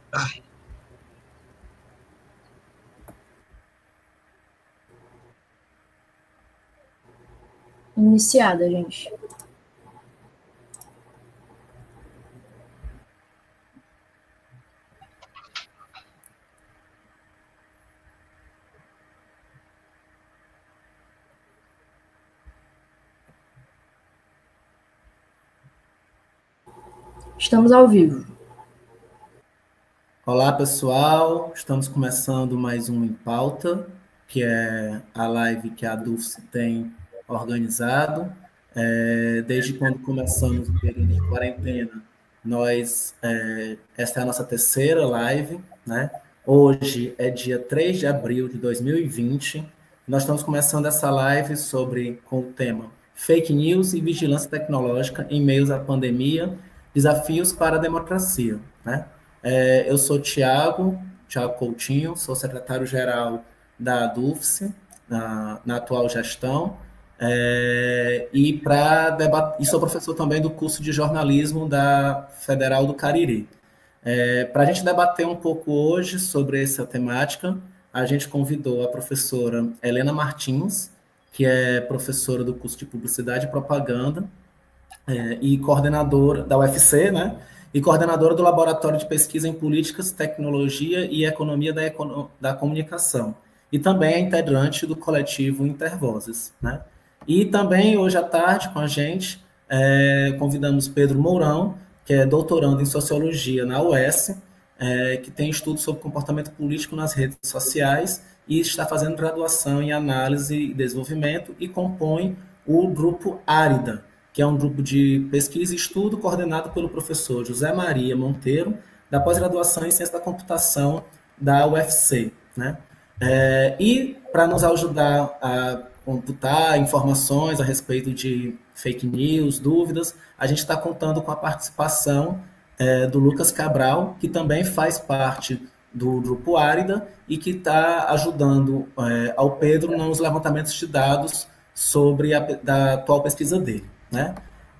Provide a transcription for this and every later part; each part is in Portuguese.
Ai, Iniciada, gente. Estamos ao vivo. Olá, pessoal. Estamos começando mais um Em Pauta, que é a live que a DUFS tem organizado. Desde quando começamos o período de quarentena, esta é a nossa terceira live, né? Hoje é dia 3 de abril de 2020. Nós estamos começando essa live com o tema Fake News e Vigilância Tecnológica em meio à pandemia, desafios para a democracia, né? Eu sou Tiago Coutinho, sou secretário-geral da DUFS, na atual gestão, e sou professor também do curso de jornalismo da Federal do Cariri. Para a gente debater um pouco hoje sobre essa temática, a gente convidou a professora Helena Martins, que é professora do curso de Publicidade e Propaganda, e coordenadora da UFC, né? E coordenadora do Laboratório de Pesquisa em Políticas, Tecnologia e Economia da Comunicação. E também é integrante do coletivo Intervozes, né? E também, hoje à tarde, com a gente, convidamos Pedro Mourão, que é doutorando em Sociologia na UES, que tem estudos sobre comportamento político nas redes sociais e está fazendo graduação em Análise e Desenvolvimento e compõe o Grupo Árida, que é um grupo de pesquisa e estudo coordenado pelo professor José Maria Monteiro, da pós-graduação em Ciência da Computação da UFC, né? E para nos ajudar a computar informações a respeito de fake news, dúvidas, a gente está contando com a participação do Lucas Cabral, que também faz parte do Grupo Árida e que está ajudando ao Pedro nos levantamentos de dados sobre da atual pesquisa dele, né?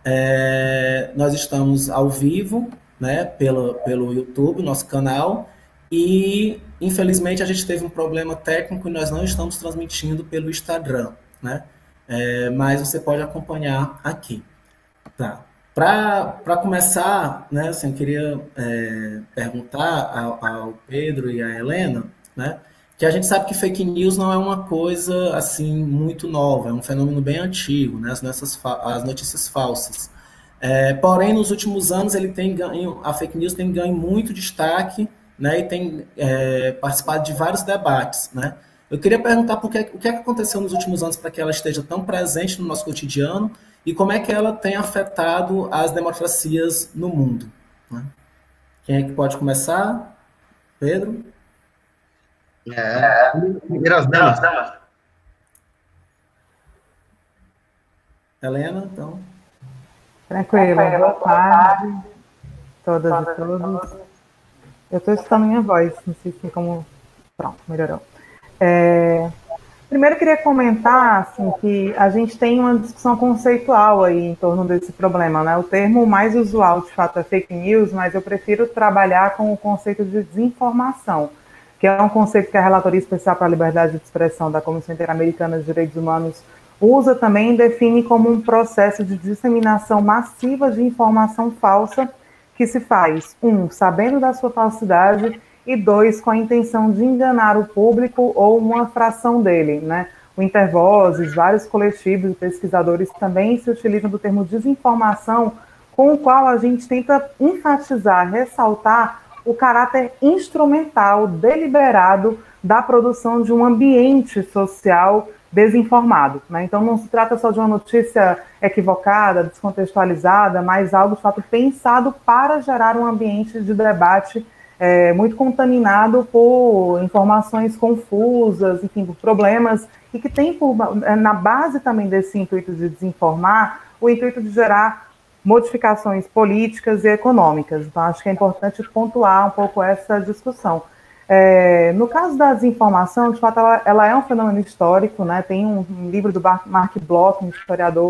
Nós estamos ao vivo, né, pelo YouTube, nosso canal, e infelizmente a gente teve um problema técnico e nós não estamos transmitindo pelo Instagram, né? Mas você pode acompanhar aqui. Tá. Para começar, né, assim, eu queria perguntar ao Pedro e à Helena, né, que a gente sabe que fake news não é uma coisa assim muito nova, é um fenômeno bem antigo, né, as notícias falsas. Porém, nos últimos anos a fake news tem ganho muito destaque, né, e tem participado de vários debates, né. Eu queria perguntar o que é que aconteceu nos últimos anos para que ela esteja tão presente no nosso cotidiano e como é que ela tem afetado as democracias no mundo, né? Quem é que pode começar? Pedro? primeiras damas. Helena, então. Tranquilo, boa tarde, todas e todos. Eu estou escutando minha voz, não sei se como... Pronto, melhorou. Primeiro, eu queria comentar assim, que a gente tem uma discussão conceitual aí em torno desse problema, né? O termo mais usual, de fato, é fake news, mas eu prefiro trabalhar com o conceito de desinformação, que é um conceito que a Relatoria Especial para a Liberdade de Expressão da Comissão Interamericana de Direitos Humanos usa também e define como um processo de disseminação massiva de informação falsa que se faz, sabendo da sua falsidade, e 2, com a intenção de enganar o público ou uma fração dele, né? O Intervozes, vários coletivos e pesquisadores também se utilizam do termo desinformação, com o qual a gente tenta enfatizar, ressaltar o caráter instrumental, deliberado, da produção de um ambiente social desinformado, né? Então não se trata só de uma notícia equivocada, descontextualizada, mas algo de fato pensado para gerar um ambiente de debate muito contaminado por informações confusas, enfim, por problemas, e que tem na base também desse intuito de desinformar, o intuito de gerar modificações políticas e econômicas. Então, acho que é importante pontuar um pouco essa discussão. No caso da desinformação, de fato, ela é um fenômeno histórico, né? Tem um livro do Mark Bloch, um historiador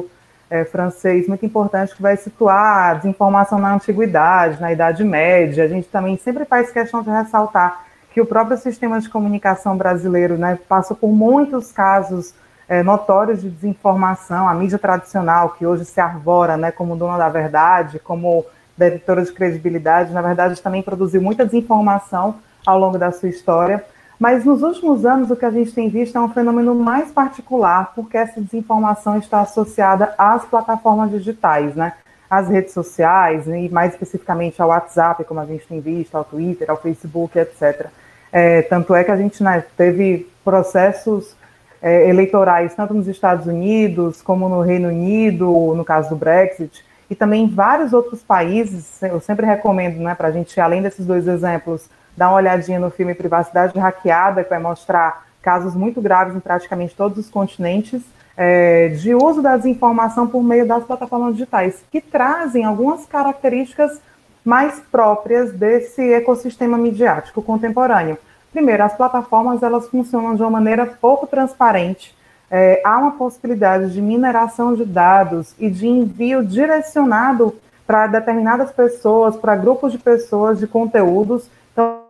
francês muito importante que vai situar a desinformação na antiguidade, na Idade Média. A gente também sempre faz questão de ressaltar que o próprio sistema de comunicação brasileiro, né, passa por muitos casos notórios de desinformação. A mídia tradicional, que hoje se arvora, né, como dona da verdade, como detentora de credibilidade, na verdade também produziu muita desinformação ao longo da sua história. Mas nos últimos anos o que a gente tem visto é um fenômeno mais particular, porque essa desinformação está associada às plataformas digitais, né? Às redes sociais, e mais especificamente ao WhatsApp, como a gente tem visto, ao Twitter, ao Facebook, etc. Tanto é que a gente, né, teve processos eleitorais tanto nos Estados Unidos como no Reino Unido, no caso do Brexit, e também em vários outros países. Eu sempre recomendo, né, para a gente, além desses dois exemplos, dar uma olhadinha no filme Privacidade Hackeada, que vai mostrar casos muito graves em praticamente todos os continentes, de uso da desinformação por meio das plataformas digitais, que trazem algumas características mais próprias desse ecossistema midiático contemporâneo. Primeiro, as plataformas elas funcionam de uma maneira pouco transparente. Há uma possibilidade de mineração de dados e de envio direcionado para determinadas pessoas, para grupos de pessoas, de conteúdos. Então,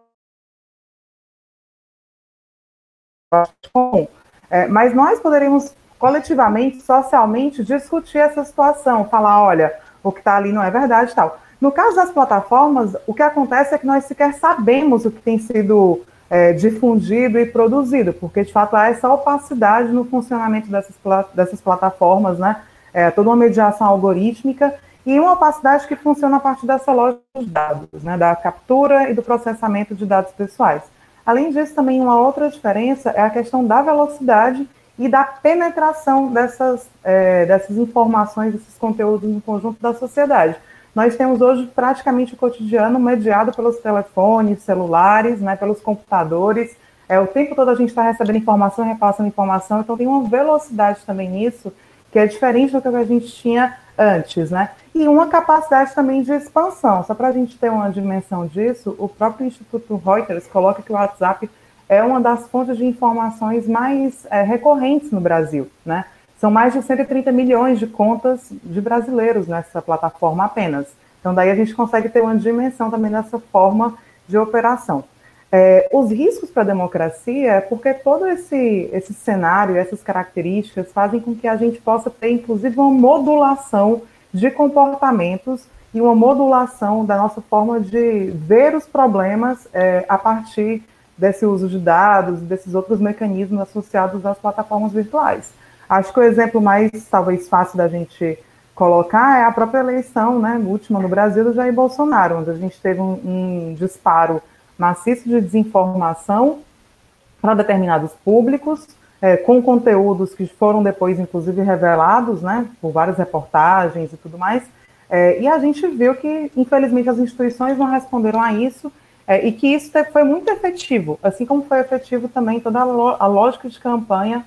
mas nós poderíamos coletivamente, socialmente, discutir essa situação, falar, olha, o que está ali não é verdade e tal. No caso das plataformas, o que acontece é que nós sequer sabemos o que tem sido difundido e produzido, porque de fato há essa opacidade no funcionamento dessas plataformas, né? Toda uma mediação algorítmica e uma opacidade que funciona a partir dessa lógica dos dados, né? Da captura e do processamento de dados pessoais. Além disso, também uma outra diferença é a questão da velocidade e da penetração dessas informações, desses conteúdos no conjunto da sociedade. Nós temos hoje praticamente o cotidiano mediado pelos telefones, celulares, né, pelos computadores. O tempo todo a gente está recebendo informação, repassando informação, então tem uma velocidade também nisso, que é diferente do que a gente tinha antes, né? E uma capacidade também de expansão. Só para a gente ter uma dimensão disso, o próprio Instituto Reuters coloca que o WhatsApp é uma das fontes de informações mais recorrentes no Brasil, né? São mais de 130 milhões de contas de brasileiros nessa plataforma apenas. Então, daí a gente consegue ter uma dimensão também dessa forma de operação. Os riscos para a democracia é porque todo esse cenário, essas características fazem com que a gente possa ter, inclusive, uma modulação de comportamentos e uma modulação da nossa forma de ver os problemas a partir desse uso de dados, desses outros mecanismos associados às plataformas virtuais. Acho que o exemplo mais, talvez, fácil da gente colocar é a própria eleição, né, última no Brasil, do Jair Bolsonaro, onde a gente teve um disparo maciço de desinformação para determinados públicos, com conteúdos que foram depois, inclusive, revelados, né, por várias reportagens e tudo mais, e a gente viu que, infelizmente, as instituições não responderam a isso, e que isso foi muito efetivo, assim como foi efetivo também toda a lógica de campanha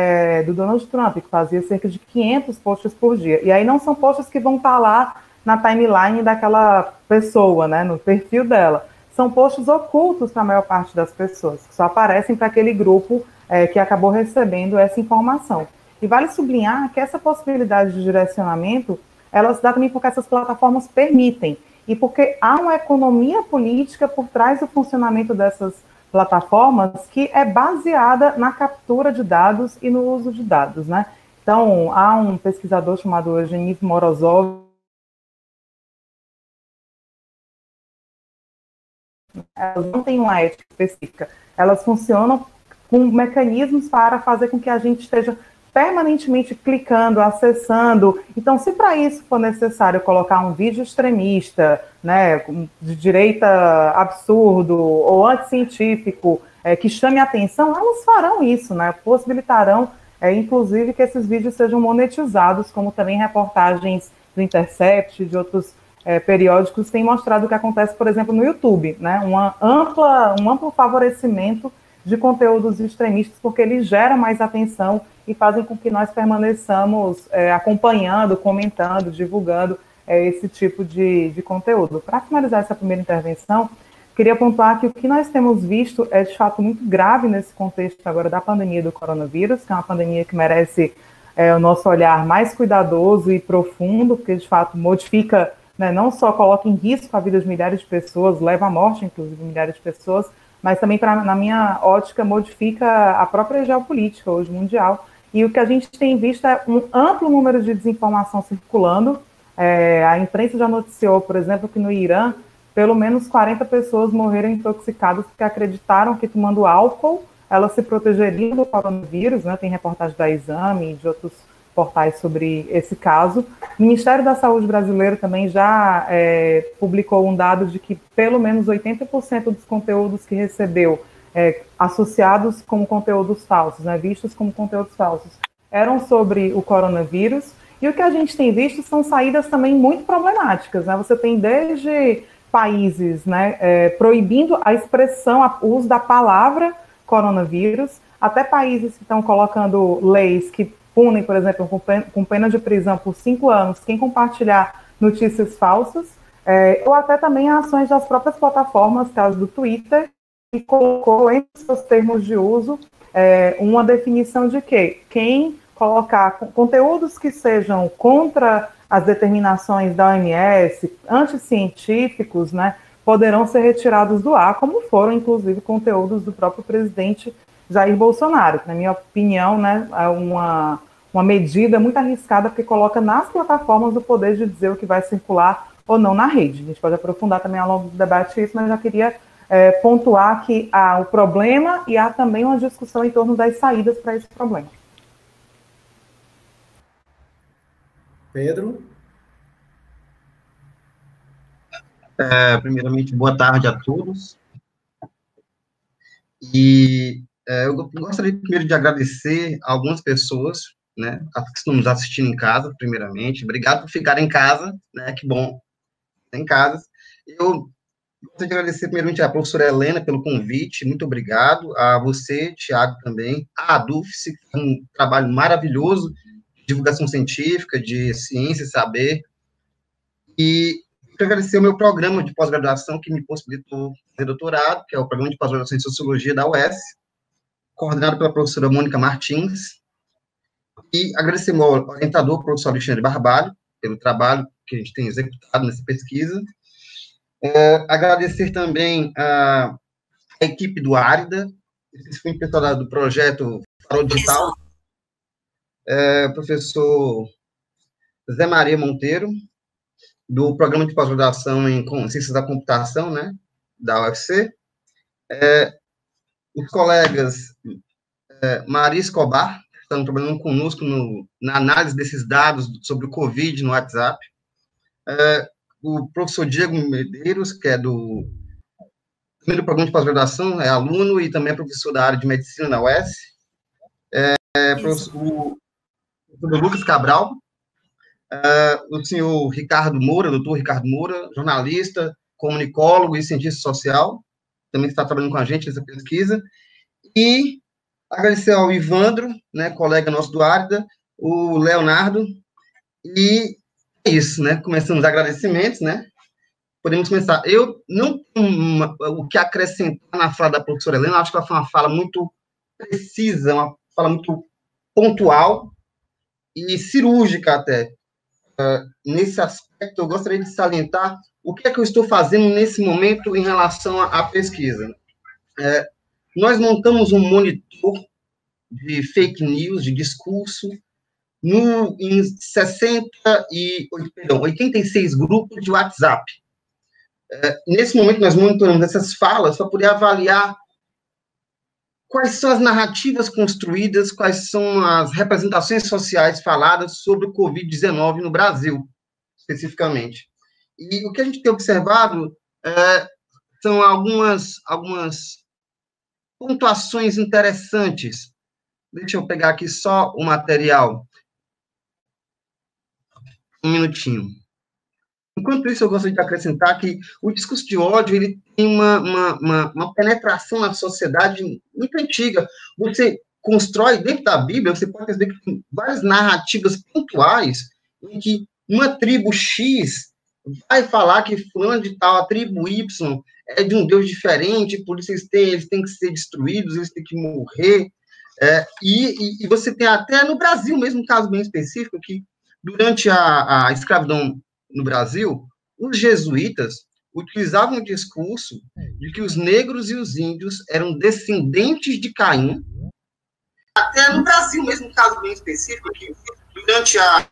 do Donald Trump, que fazia cerca de 500 posts por dia. E aí não são posts que vão estar lá na timeline daquela pessoa, né, no perfil dela. São posts ocultos para a maior parte das pessoas, que só aparecem para aquele grupo que acabou recebendo essa informação. E vale sublinhar que essa possibilidade de direcionamento, ela se dá também porque essas plataformas permitem, e porque há uma economia política por trás do funcionamento dessas plataformas que é baseada na captura de dados e no uso de dados, né? Então, há um pesquisador chamado Evgeny Morozov, elas não têm uma ética específica, elas funcionam com mecanismos para fazer com que a gente esteja permanentemente clicando, acessando. Então, se para isso for necessário colocar um vídeo extremista, né, de direita absurdo ou anticientífico, que chame a atenção, elas farão isso, né, possibilitarão, inclusive, que esses vídeos sejam monetizados, como também reportagens do Intercept, de outros periódicos têm mostrado o que acontece, por exemplo, no YouTube, né, um amplo favorecimento de conteúdos extremistas, porque eles geram mais atenção e fazem com que nós permaneçamos acompanhando, comentando, divulgando esse tipo de conteúdo. Para finalizar essa primeira intervenção, queria pontuar que o que nós temos visto é, de fato, muito grave nesse contexto agora da pandemia do coronavírus, que é uma pandemia que merece o nosso olhar mais cuidadoso e profundo, porque de fato modifica, né, não só coloca em risco a vida de milhares de pessoas, leva à morte, inclusive, de milhares de pessoas, mas também, na minha ótica, modifica a própria geopolítica hoje mundial. E o que a gente tem visto é um amplo número de desinformação circulando. A imprensa já noticiou, por exemplo, que no Irã, pelo menos 40 pessoas morreram intoxicadas porque acreditaram que tomando álcool elas se protegeriam do coronavírus, né? Tem reportagem da Exame e de outros portais sobre esse caso. O Ministério da Saúde brasileiro também já publicou um dado de que pelo menos 80% dos conteúdos que recebeu associados como conteúdos falsos, né, vistos como conteúdos falsos, eram sobre o coronavírus. E o que a gente tem visto são saídas também muito problemáticas, né? Você tem desde países, né, proibindo a expressão, o uso da palavra coronavírus, até países que estão colocando leis que punem, por exemplo, com pena de prisão por 5 anos, quem compartilhar notícias falsas, ou até também ações das próprias plataformas, caso do Twitter, que colocou em seus termos de uso uma definição de que quem colocar conteúdos que sejam contra as determinações da OMS, anticientíficos, né, poderão ser retirados do ar, como foram, inclusive, conteúdos do próprio presidente Jair Bolsonaro, que, na minha opinião, né, é uma medida muito arriscada, porque coloca nas plataformas o poder de dizer o que vai circular ou não na rede. A gente pode aprofundar também ao longo do debate isso, mas eu já queria pontuar que há o problema e há também uma discussão em torno das saídas para esse problema. Pedro? Primeiramente, boa tarde a todos. E eu gostaria primeiro de agradecer a algumas pessoas, né, que estão nos assistindo em casa, primeiramente. Obrigado por ficar em casa, né, que bom, em casa. Eu gostaria de agradecer primeiramente à professora Helena pelo convite, muito obrigado. A você, Tiago, também. A Dulce, um trabalho maravilhoso de divulgação científica, de ciência e saber. E quero agradecer o meu programa de pós-graduação que me possibilitou fazer doutorado, que é o Programa de Pós-Graduação em Sociologia da UES, coordenado pela professora Mônica Martins, e agradecer ao meu orientador, o professor Alexandre Barbalho, pelo trabalho que a gente tem executado nessa pesquisa. Agradecer também a equipe do Árida, esse pessoal do projeto Farol Digital, professor Zé Maria Monteiro, do Programa de Pós-Graduação em Ciências da Computação, né, da UFC, os colegas Maria Escobar, que estão trabalhando conosco na análise desses dados sobre o Covid no WhatsApp, o professor Diego Medeiros, que é do primeiro programa de pós-graduação, é aluno e também é professor da área de medicina na UES, o Lucas Cabral, o senhor Ricardo Moura, doutor Ricardo Moura, jornalista, comunicólogo e cientista social, também está trabalhando com a gente nessa pesquisa, e agradecer ao Ivandro, né, colega nosso do Árida, o Leonardo, e é isso, né, começamos os agradecimentos, né, podemos começar. Eu não tenho o que acrescentar na fala da professora Helena, acho que ela foi uma fala muito precisa, uma fala muito pontual e cirúrgica até. Nesse aspecto, eu gostaria de salientar o que é que eu estou fazendo nesse momento em relação à pesquisa. Nós montamos um monitor de fake news, de discurso, em 86 grupos de WhatsApp. Nesse momento, nós monitoramos essas falas para poder avaliar quais são as narrativas construídas, quais são as representações sociais faladas sobre o Covid-19 no Brasil, especificamente. E o que a gente tem observado são algumas pontuações interessantes. Deixa eu pegar aqui só o material. Um minutinho. Enquanto isso, eu gostaria de acrescentar que o discurso de ódio ele tem uma penetração na sociedade muito antiga. Você constrói, dentro da Bíblia, você pode perceber que tem várias narrativas pontuais em que uma tribo X vai falar que fulano de tal, a tribo Y, é de um Deus diferente, por isso eles têm que ser destruídos, eles têm que morrer. E você tem até no Brasil mesmo um caso bem específico, que durante a escravidão no Brasil, os jesuítas utilizavam o discurso de que os negros e os índios eram descendentes de Caim. Até no Brasil mesmo um caso bem específico, que durante a...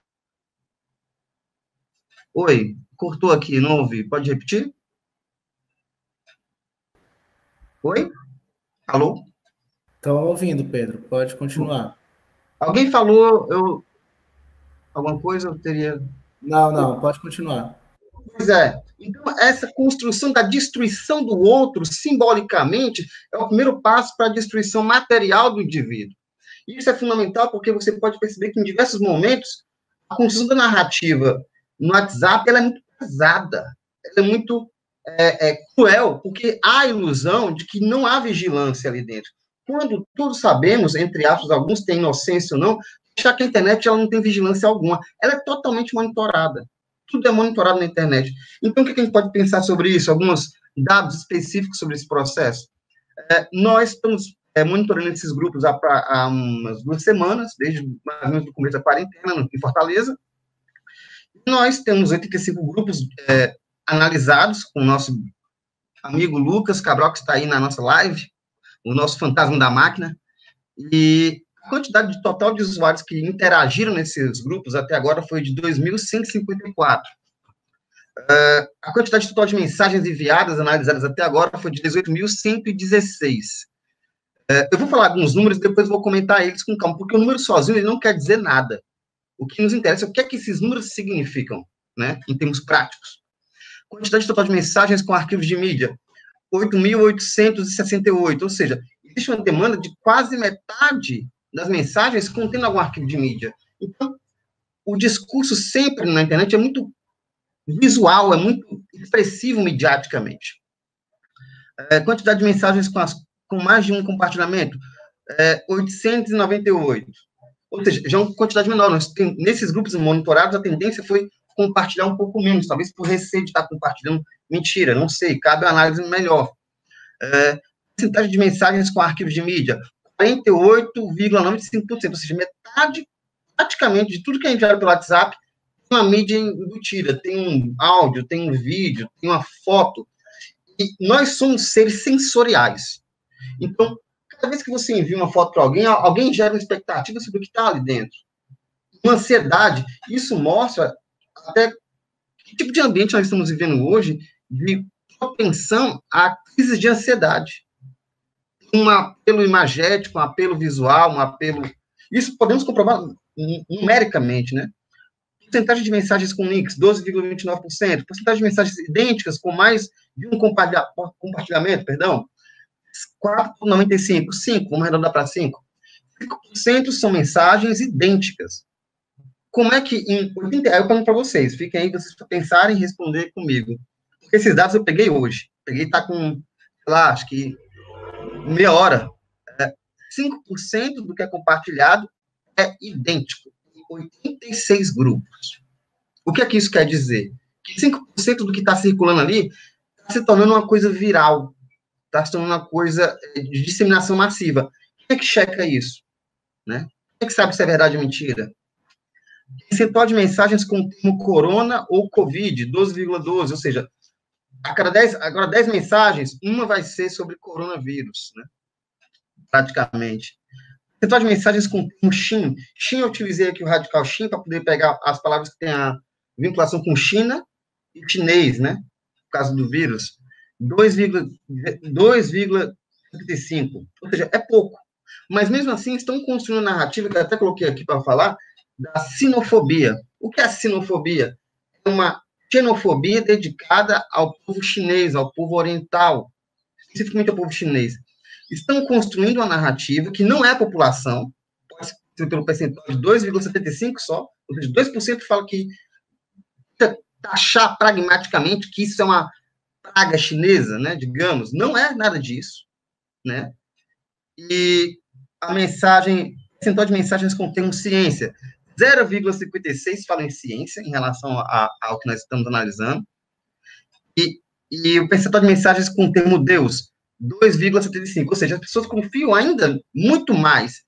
Oi, cortou aqui, não ouvi. Pode repetir? Oi? Alô? Estou ouvindo, Pedro. Pode continuar. Alguém falou alguma coisa? Eu teria... Não, pode continuar. Pois é. Então, essa construção da destruição do outro, simbolicamente, é o primeiro passo para a destruição material do indivíduo. Isso é fundamental porque você pode perceber que, em diversos momentos, a construção da narrativa no WhatsApp ela é muito pesada, ela é muito cruel, porque há a ilusão de que não há vigilância ali dentro. Quando todos sabemos, entre aspas, alguns têm inocência ou não, já que a internet ela não tem vigilância alguma. Ela é totalmente monitorada. Tudo é monitorado na internet. Então, o que a gente pode pensar sobre isso? Alguns dados específicos sobre esse processo. Nós estamos monitorando esses grupos há umas 2 semanas, desde mais ou menos o começo da quarentena, em Fortaleza. Nós temos 85 grupos analisados com o nosso amigo Lucas Cabral, que está aí na nossa live, o nosso fantasma da máquina, e a quantidade total de usuários que interagiram nesses grupos até agora foi de 2.154. A quantidade total de mensagens enviadas, analisadas até agora, foi de 18.116. Eu vou falar alguns números e depois vou comentar eles com calma, porque o número sozinho ele não quer dizer nada. O que nos interessa é o que é que esses números significam, né, em termos práticos. Quantidade total de mensagens com arquivos de mídia, 8.868, ou seja, existe uma demanda de quase metade das mensagens contendo algum arquivo de mídia. Então, o discurso sempre na internet é muito visual, é muito expressivo mediaticamente. Quantidade de mensagens com mais de um compartilhamento, 898. Ou seja, já é uma quantidade menor. Nesses grupos monitorados, a tendência foi compartilhar um pouco menos, talvez por receio de estar compartilhando mentira, não sei, cabe uma análise melhor. Porcentagem de mensagens com arquivos de mídia, 48,95%, ou seja, metade, praticamente, de tudo que é enviado pelo WhatsApp, tem uma mídia embutida, tem um áudio, tem um vídeo, tem uma foto, e nós somos seres sensoriais. Então, cada vez que você envia uma foto para alguém, alguém gera uma expectativa sobre o que está ali dentro. Uma ansiedade, isso mostra até que tipo de ambiente nós estamos vivendo hoje, de propensão a crises de ansiedade. Um apelo imagético, um apelo visual, um apelo... Isso podemos comprovar numericamente, né? Porcentagem de mensagens com links, 12,29%. Porcentagem de mensagens idênticas com mais de um compartilhamento, 4,95%. 5%, vamos arredondar para 5%. 5% são mensagens idênticas. Como é que... eu pergunto para vocês, fiquem aí, vocês pensarem e responder comigo. Porque esses dados eu peguei hoje. Tá com, sei lá, acho que meia hora. 5% do que é compartilhado é idêntico. 86 grupos. O que é que isso quer dizer? Que 5% do que está circulando ali está se tornando uma coisa viral. Está se tornando uma coisa de disseminação massiva. Quem é que checa isso? Né? Quem é que sabe se é verdade ou mentira? Percentual de mensagens com o termo corona ou Covid, 12,12, ou seja, agora 10 mensagens, uma vai ser sobre coronavírus, né? Praticamente. Percentual de mensagens com o termo Xin. Xin, eu utilizei aqui o radical Xin para poder pegar as palavras que têm a vinculação com China e chinês, né? Por causa do vírus. 2,35. Ou seja, é pouco. Mas, mesmo assim, estão construindo uma narrativa, que eu até coloquei aqui para falar, da sinofobia. O que é a sinofobia? É uma xenofobia dedicada ao povo chinês, ao povo oriental, especificamente ao povo chinês. Estão construindo uma narrativa que não é a população, pode ser pelo percentual de 2,75 só, ou seja, 2% fala que taxar pragmaticamente que isso é uma praga chinesa, né, digamos, não é nada disso, né? E a percentual de mensagens com o termo ciência, 0,56 fala em ciência, em relação ao que nós estamos analisando, e o percentual de mensagens com o termo Deus, 2,75, ou seja, as pessoas confiam ainda muito mais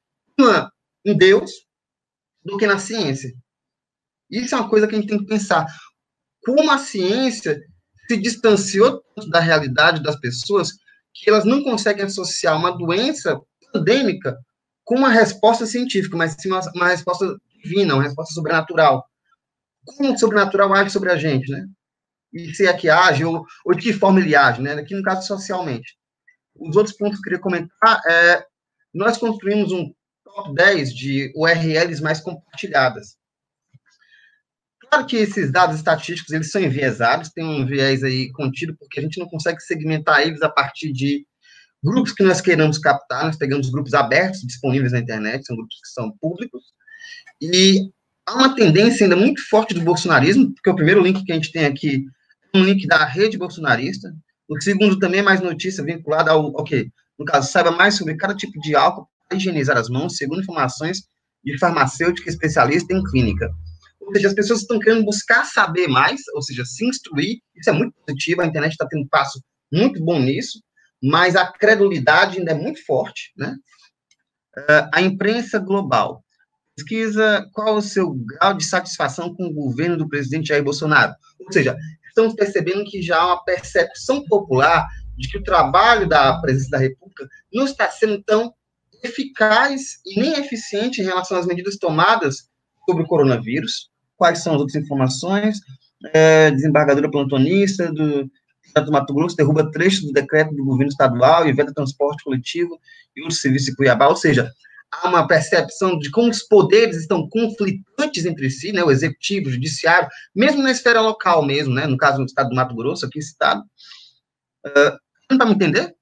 em Deus do que na ciência. Isso é uma coisa que a gente tem que pensar. Como a ciência se distanciou tanto da realidade das pessoas que elas não conseguem associar uma doença pandêmica com uma resposta científica, mas sim uma resposta divina, uma resposta sobrenatural. Como o sobrenatural age sobre a gente, né? E se é que age, ou de que forma ele age, né? Aqui no caso, socialmente. Os outros pontos que eu queria comentar nós construímos um top 10 de URLs mais compartilhadas. Claro que esses dados estatísticos, eles são enviesados, tem um viés aí contido, porque a gente não consegue segmentar eles a partir de grupos que nós queiramos captar. Nós pegamos grupos abertos, disponíveis na internet, são grupos que são públicos, e há uma tendência ainda muito forte do bolsonarismo, porque o primeiro link que a gente tem aqui é um link da rede bolsonarista, o segundo também é mais notícia vinculada ao quê? No caso, saiba mais sobre cada tipo de álcool para higienizar as mãos, segundo informações de farmacêutica especialista em clínica. Ou seja, as pessoas estão querendo buscar saber mais, ou seja, se instruir, isso é muito positivo, a internet está tendo um passo muito bom nisso, mas a credulidade ainda é muito forte, né? A imprensa global. Pesquisa qual o seu grau de satisfação com o governo do presidente Jair Bolsonaro. Ou seja, estamos percebendo que já há uma percepção popular de que o trabalho da presidência da República não está sendo tão eficaz e nem eficiente em relação às medidas tomadas sobre o coronavírus. Quais são as outras informações? Desembargadora plantonista do Estado do Mato Grosso derruba trechos do decreto do governo estadual e veta transporte coletivo e outros serviços de Cuiabá. Ou seja, há uma percepção de como os poderes estão conflitantes entre si, né, o executivo, o judiciário, mesmo na esfera local mesmo, né, no caso do Estado do Mato Grosso, aqui citado. Não para me entender?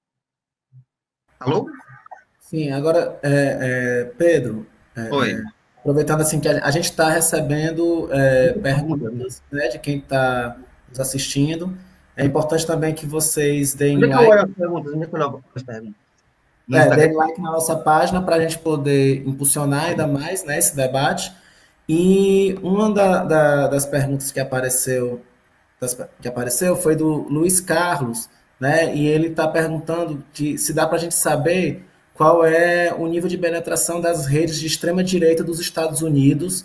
Alô? Sim, agora, Pedro, Oi. aproveitando assim que a gente está recebendo perguntas, né, de quem está nos assistindo. É importante também que vocês deem Onde é que like. eu olho as perguntas? Onde é que eu olho as perguntas? Deem like na nossa página para a gente poder impulsionar ainda mais, né, esse debate. E uma das perguntas que apareceu foi do Luiz Carlos, né? E ele está perguntando se dá para a gente saber qual é o nível de penetração das redes de extrema-direita dos Estados Unidos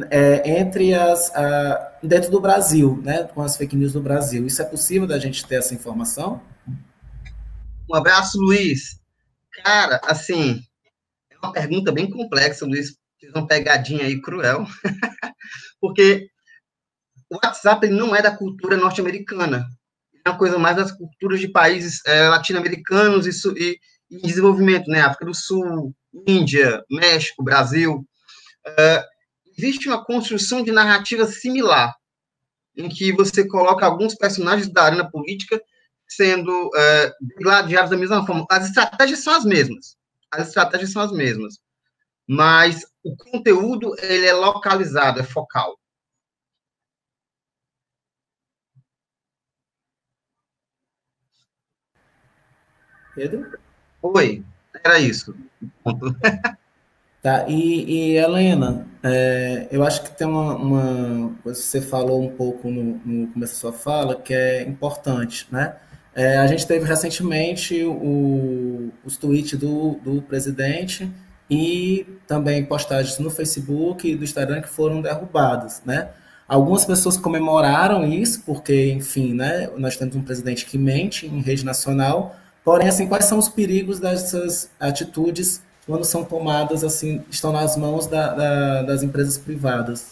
dentro do Brasil, né? Com as fake news no Brasil. Isso é possível da gente ter essa informação? Um abraço, Luiz. Cara, assim, é uma pergunta bem complexa, Luiz. Fiz uma pegadinha aí cruel. Porque o WhatsApp ele não é da cultura norte-americana. É uma coisa mais das culturas de países latino-americanos e em desenvolvimento, né? África do Sul, Índia, México, Brasil. Existe uma construção de narrativa similar, em que você coloca alguns personagens da arena política sendo gladiados da mesma forma. As estratégias são as mesmas. Mas o conteúdo ele é localizado, é focal. Pedro? Oi, era isso. Tá, e Helena, eu acho que tem uma coisa que você falou um pouco no começo da sua fala, que é importante, né? A gente teve recentemente os tweets do presidente e também postagens no Facebook e do Instagram que foram derrubadas, né? Algumas pessoas comemoraram isso, porque, enfim, né, nós temos um presidente que mente em rede nacional, porém, assim, quais são os perigos dessas atitudes quando são tomadas, assim, estão nas mãos das empresas privadas?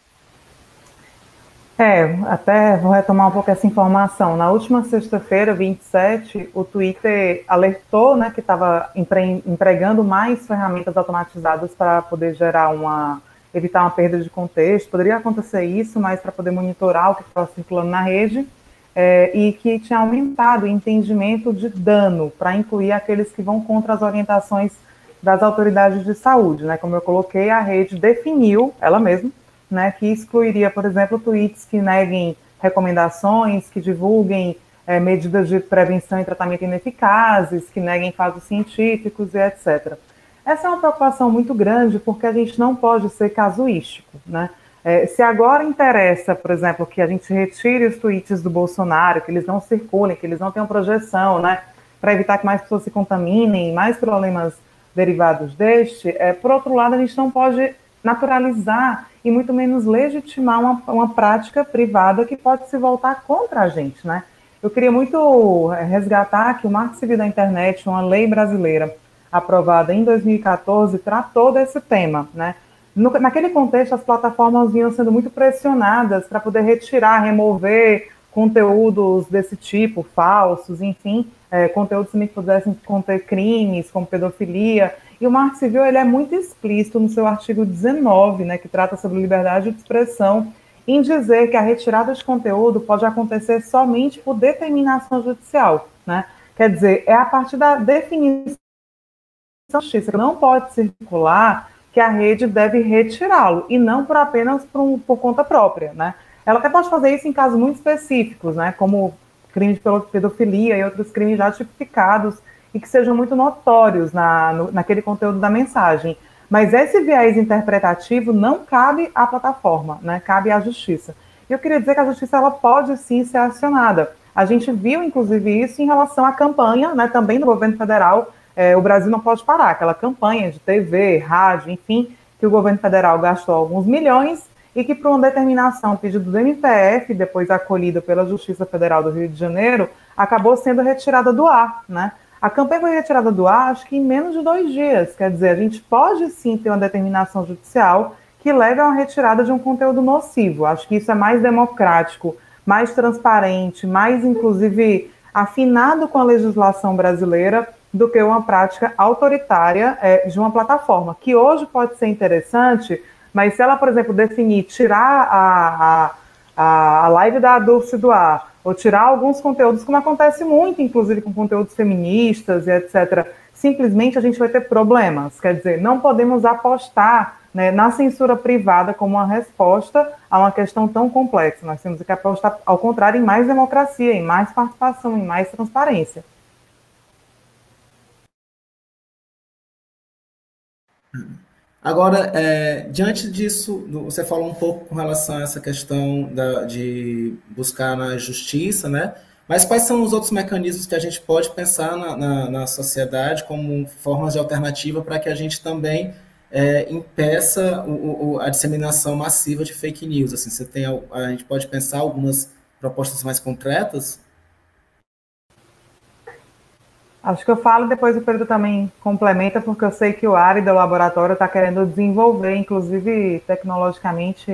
Até vou retomar um pouco essa informação. Na última sexta-feira, 27, o Twitter alertou, né, que estava empregando mais ferramentas automatizadas para poder evitar uma perda de contexto. Poderia acontecer isso, mas para poder monitorar o que estava circulando na rede, e que tinha aumentado o entendimento de dano para incluir aqueles que vão contra as orientações das autoridades de saúde, né? Como eu coloquei, a rede definiu, ela mesma, né, que excluiria, por exemplo, tweets que neguem recomendações, que divulguem medidas de prevenção e tratamento ineficazes, que neguem fatos científicos e etc. Essa é uma preocupação muito grande, porque a gente não pode ser casuístico, né? Se agora interessa, por exemplo, que a gente retire os tweets do Bolsonaro, que eles não circulem, que eles não tenham projeção, né, para evitar que mais pessoas se contaminem, mais problemas derivados deste, por outro lado, a gente não pode naturalizar e muito menos legitimar uma prática privada que pode se voltar contra a gente, né? Eu queria muito resgatar que o Marco Civil da Internet, uma lei brasileira aprovada em 2014, tratou desse tema, né? Naquele contexto, as plataformas vinham sendo muito pressionadas para poder retirar, remover conteúdos desse tipo, falsos, enfim, conteúdos também que pudessem conter crimes, como pedofilia. E o Marco Civil ele é muito explícito no seu artigo 19, né, que trata sobre liberdade de expressão, em dizer que a retirada de conteúdo pode acontecer somente por determinação judicial, né? Quer dizer, é a partir da definição da justiça que não pode circular que a rede deve retirá-lo, e não por apenas por conta própria, né? Ela até pode fazer isso em casos muito específicos, né, como crimes de pedofilia e outros crimes já tipificados e que sejam muito notórios naquele conteúdo da mensagem. Mas esse viés interpretativo não cabe à plataforma, né, cabe à justiça. E eu queria dizer que a justiça ela pode sim ser acionada. A gente viu, inclusive, isso em relação à campanha, né, também do governo federal, o Brasil não pode parar, aquela campanha de TV, rádio, enfim, que o governo federal gastou alguns milhões e que, por uma determinação, pedido do MPF, depois acolhida pela Justiça Federal do Rio de Janeiro, acabou sendo retirada do ar, né? A campanha foi retirada do ar, acho que em menos de 2 dias, quer dizer, a gente pode sim ter uma determinação judicial que leve a uma retirada de um conteúdo nocivo. Acho que isso é mais democrático, mais transparente, mais, inclusive, afinado com a legislação brasileira do que uma prática autoritária de uma plataforma, que hoje pode ser interessante, mas se ela, por exemplo, definir tirar a live da Dulce do ar, ou tirar alguns conteúdos, como acontece muito, inclusive com conteúdos feministas e etc., simplesmente a gente vai ter problemas. Quer dizer, não podemos apostar, né, na censura privada como uma resposta a uma questão tão complexa. Nós temos que apostar, ao contrário, em mais democracia, em mais participação, em mais transparência. Agora, diante disso, você falou um pouco com relação a essa questão de buscar na justiça, né? Mas quais são os outros mecanismos que a gente pode pensar na sociedade como formas de alternativa para que a gente também impeça a disseminação massiva de fake news? Assim, a gente pode pensar algumas propostas mais concretas? Acho que eu falo, depois o Pedro também complementa, porque eu sei que o ARI do laboratório está querendo desenvolver, inclusive tecnologicamente,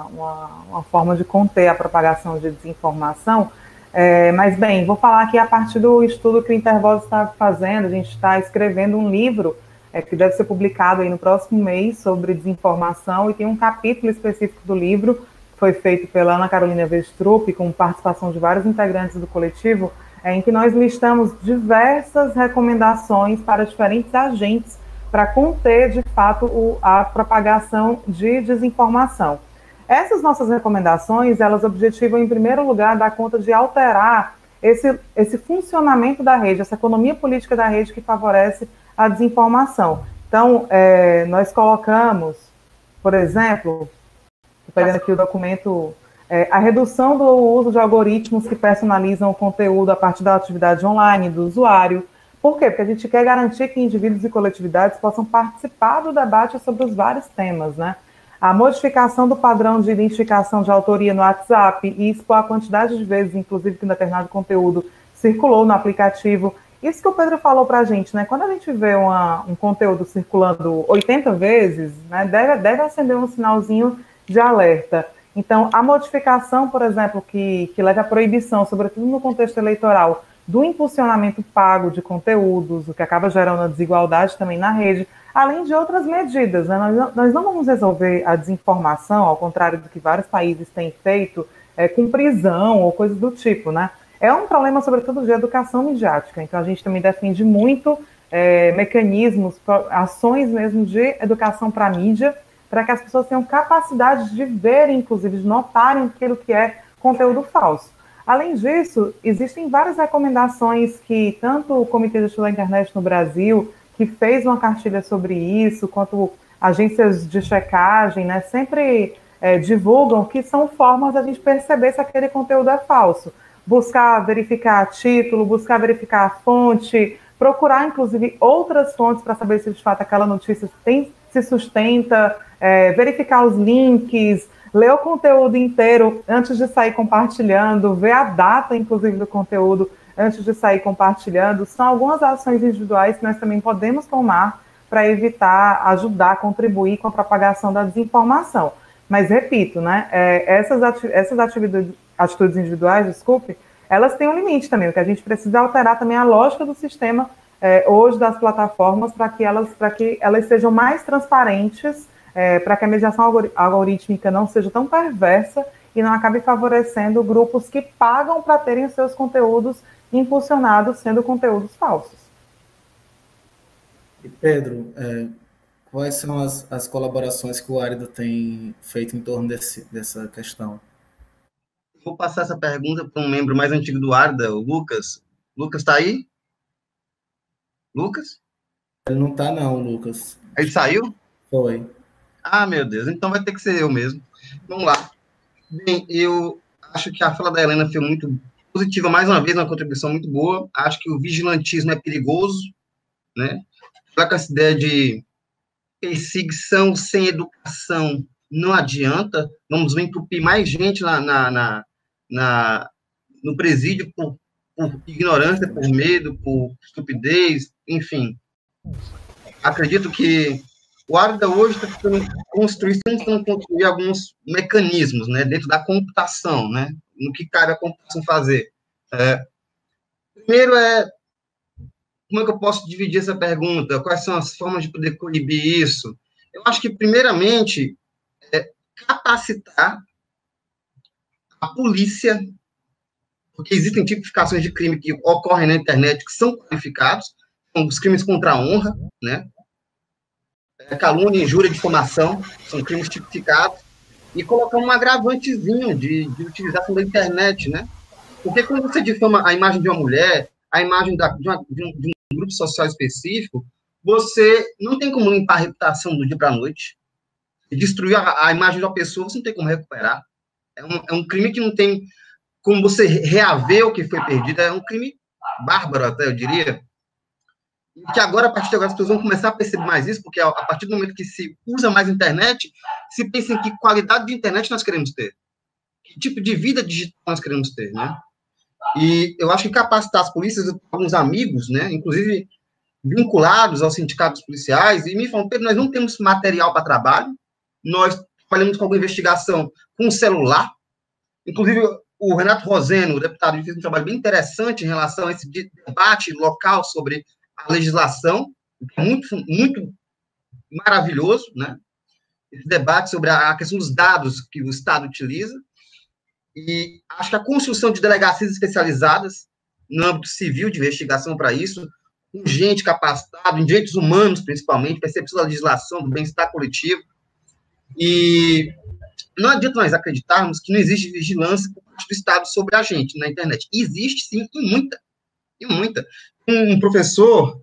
uma forma de conter a propagação de desinformação. Mas, bem, vou falar aqui a partir do estudo que o Intervoz está fazendo. A gente está escrevendo um livro que deve ser publicado aí no próximo mês sobre desinformação, e tem um capítulo específico do livro, que foi feito pela Ana Carolina Vestrup, com participação de vários integrantes do coletivo, em que nós listamos diversas recomendações para diferentes agentes para conter, de fato, a propagação de desinformação. Essas nossas recomendações, elas objetivam, em primeiro lugar, dar conta de alterar esse funcionamento da rede, essa economia política da rede que favorece a desinformação. Então, nós colocamos, por exemplo, estou pegando aqui o documento, a redução do uso de algoritmos que personalizam o conteúdo a partir da atividade online do usuário. Por quê? Porque a gente quer garantir que indivíduos e coletividades possam participar do debate sobre os vários temas, né? A modificação do padrão de identificação de autoria no WhatsApp e expor a quantidade de vezes, inclusive, que um determinado conteúdo circulou no aplicativo. Isso que o Pedro falou para a gente, né? Quando a gente vê um conteúdo circulando 80 vezes, né, deve acender um sinalzinho de alerta. Então, a modificação, por exemplo, que leva à proibição, sobretudo no contexto eleitoral, do impulsionamento pago de conteúdos, o que acaba gerando a desigualdade também na rede, além de outras medidas, né? Nós não vamos resolver a desinformação, ao contrário do que vários países têm feito, com prisão ou coisas do tipo, né? É um problema, sobretudo, de educação midiática. Então, a gente também defende muito mecanismos, ações mesmo de educação para a mídia, para que as pessoas tenham capacidade de ver, inclusive, de notarem aquilo que é conteúdo falso. Além disso, existem várias recomendações que tanto o Comitê de Estudo da Internet no Brasil, que fez uma cartilha sobre isso, quanto agências de checagem, né, sempre divulgam, que são formas de a gente perceber se aquele conteúdo é falso. Buscar verificar título, buscar verificar a fonte, procurar, inclusive, outras fontes para saber se, de fato, aquela notícia se sustenta, verificar os links, ler o conteúdo inteiro antes de sair compartilhando, ver a data, inclusive, do conteúdo antes de sair compartilhando. São algumas ações individuais que nós também podemos tomar para evitar, ajudar, contribuir com a propagação da desinformação. Mas, repito, né, essas atitudes individuais, desculpe, elas têm um limite também, porque a gente precisa alterar também a lógica do sistema hoje das plataformas para que elas sejam mais transparentes, para que a mediação algorítmica não seja tão perversa e não acabe favorecendo grupos que pagam para terem os seus conteúdos impulsionados sendo conteúdos falsos. E Pedro, quais são as colaborações que o Árido tem feito em torno dessa questão? Vou passar essa pergunta para um membro mais antigo do Arda, o Lucas. Lucas está aí? Lucas? Ele não está não, Lucas. Ele saiu? Foi. Ah, meu Deus, então vai ter que ser eu mesmo. Vamos lá. Bem, eu acho que a fala da Helena foi muito positiva, mais uma vez, uma contribuição muito boa. Acho que o vigilantismo é perigoso, né? Com essa ideia de perseguição sem educação não adianta. Vamos entupir mais gente no presídio por ignorância, por medo, por estupidez, enfim. Acredito que o Arda hoje está tentando construir alguns mecanismos, né, dentro da computação, né, no que cabe a computação fazer. Primeiro como é que eu posso dividir essa pergunta? Quais são as formas de poder coibir isso? Eu acho que, primeiramente, capacitar a polícia, porque existem tipificações de crime que ocorrem na internet que são qualificados, são os crimes contra a honra, né? Calúnia, injúria, difamação, são crimes tipificados, e colocar um agravantezinho de utilização da internet, né? Porque quando você difama a imagem de uma mulher, a imagem de um grupo social específico, você não tem como limpar a reputação do dia para a noite. Destruir a imagem de uma pessoa, você não tem como recuperar. É um crime que não tem como você reaver o que foi perdido. É um crime bárbaro, até, eu diria. E que agora, a partir de agora, as pessoas vão começar a perceber mais isso, porque a partir do momento que se usa mais internet, se pensa em que qualidade de internet nós queremos ter. Que tipo de vida digital nós queremos ter, né? E eu acho que capacitar as polícias, alguns amigos, né, inclusive vinculados aos sindicatos policiais, e me falam, Pedro, nós não temos material para trabalho, nós trabalhamos com alguma investigação com celular, inclusive o Renato Roseno, o deputado, fez um trabalho bem interessante em relação a esse debate local sobre a legislação, muito, muito maravilhoso, né, esse debate sobre a questão dos dados que o Estado utiliza. E acho que a construção de delegacias especializadas no âmbito civil de investigação para isso, com gente capacitada, em direitos humanos, principalmente, percepção da legislação, do bem-estar coletivo. E não adianta nós acreditarmos que não existe vigilância por parte do Estado sobre a gente na internet. Existe, sim, e muita. E muita. Um professor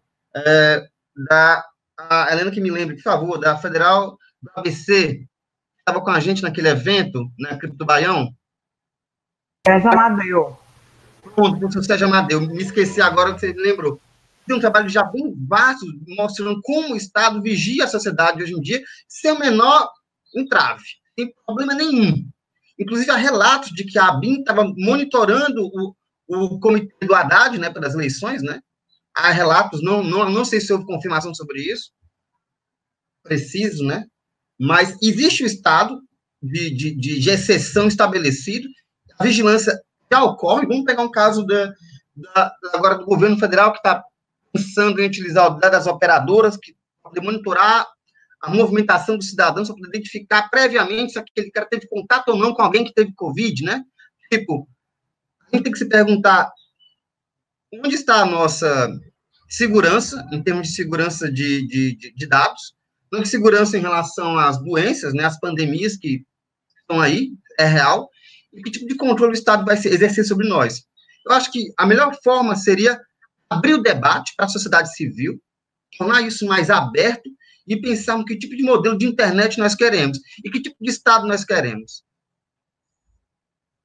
a Helena que me lembre, por favor, da Federal do ABC, que estava com a gente naquele evento, na Cripto Baião, Sérgio Amadeu. Pronto, professor Sérgio Amadeu, me esqueci agora que você lembrou. Tem um trabalho já bem vasto, mostrando como o Estado vigia a sociedade hoje em dia, sem o menor entrave, sem problema nenhum. Inclusive, há relatos de que a ABIN estava monitorando o comitê do Haddad, né, para as eleições, né? Há relatos, não sei se houve confirmação sobre isso, preciso, né? Mas existe o estado de exceção estabelecido, a vigilância já ocorre. Vamos pegar um caso agora do governo federal, que está pensando em utilizar o dado das operadoras para poder monitorar a movimentação dos cidadãos, para poder identificar previamente se aquele cara teve contato ou não com alguém que teve Covid, né? Tipo, a gente tem que se perguntar onde está a nossa segurança, em termos de segurança de dados, não de segurança em relação às doenças, né, às pandemias que estão aí, é real, e que tipo de controle o Estado vai exercer sobre nós. Eu acho que a melhor forma seria abrir o debate para a sociedade civil, tornar isso mais aberto e pensar que tipo de modelo de internet nós queremos e que tipo de Estado nós queremos.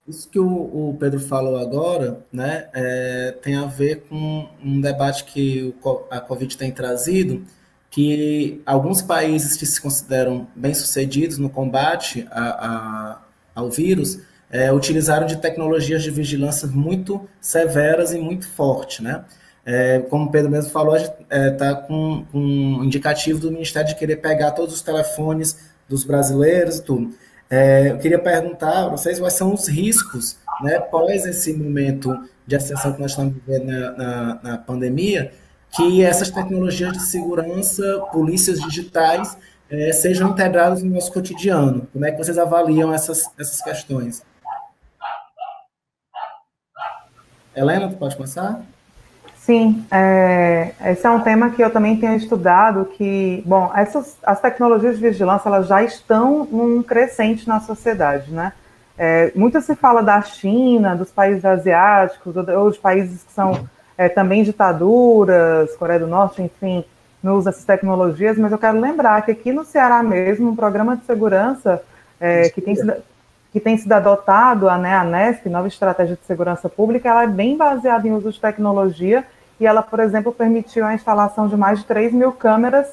Isso que o Pedro falou agora, né, tem a ver com um debate que a Covid tem trazido, que alguns países que se consideram bem-sucedidos no combate ao vírus utilizaram de tecnologias de vigilância muito severas e muito fortes, né? Como o Pedro mesmo falou, está com um indicativo do Ministério de querer pegar todos os telefones dos brasileiros e tudo. Eu queria perguntar para vocês quais são os riscos, né, pós esse momento de ascensão que nós estamos vivendo na pandemia, que essas tecnologias de segurança, polícias digitais, sejam integradas no nosso cotidiano. Como é que vocês avaliam essas questões? Helena, tu pode começar? Sim, esse é um tema que eu também tenho estudado, que, bom, as tecnologias de vigilância, elas já estão num crescente na sociedade, né? Muito se fala da China, dos países asiáticos, ou de países que são também ditaduras, Coreia do Norte, enfim, não usa essas tecnologias, mas eu quero lembrar que aqui no Ceará mesmo, um programa de segurança que tem sido adotado, a NESP, Nova Estratégia de Segurança Pública, ela é bem baseada em uso de tecnologia, e ela, por exemplo, permitiu a instalação de mais de 3 mil câmeras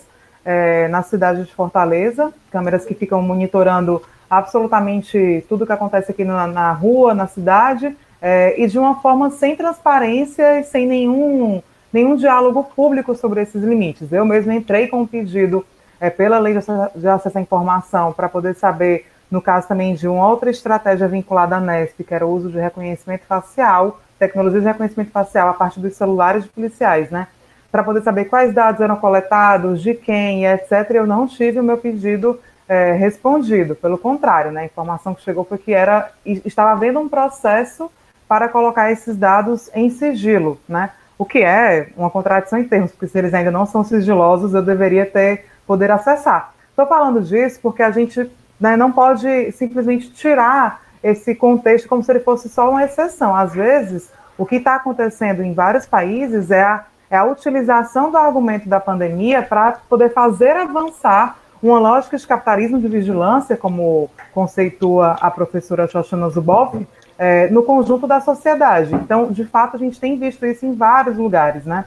na cidade de Fortaleza, câmeras que ficam monitorando absolutamente tudo que acontece aqui na rua, na cidade, e de uma forma sem transparência e sem nenhum diálogo público sobre esses limites. Eu mesmo entrei com um pedido pela Lei de Acesso à Informação para poder saber, no caso também de uma outra estratégia vinculada à NESP, que era o uso de reconhecimento facial, tecnologia de reconhecimento facial a partir dos celulares de policiais, né? Para poder saber quais dados eram coletados, de quem, etc. Eu não tive o meu pedido respondido. Pelo contrário, né? A informação que chegou foi que estava havendo um processo para colocar esses dados em sigilo, né? O que é uma contradição em termos, porque se eles ainda não são sigilosos, eu deveria poder acessar. Estou falando disso porque a gente não pode simplesmente tirar esse contexto como se ele fosse só uma exceção. Às vezes, o que está acontecendo em vários países é a utilização do argumento da pandemia para poder fazer avançar uma lógica de capitalismo de vigilância, como conceitua a professora Shoshana Zuboff, no conjunto da sociedade. Então, de fato, a gente tem visto isso em vários lugares, né?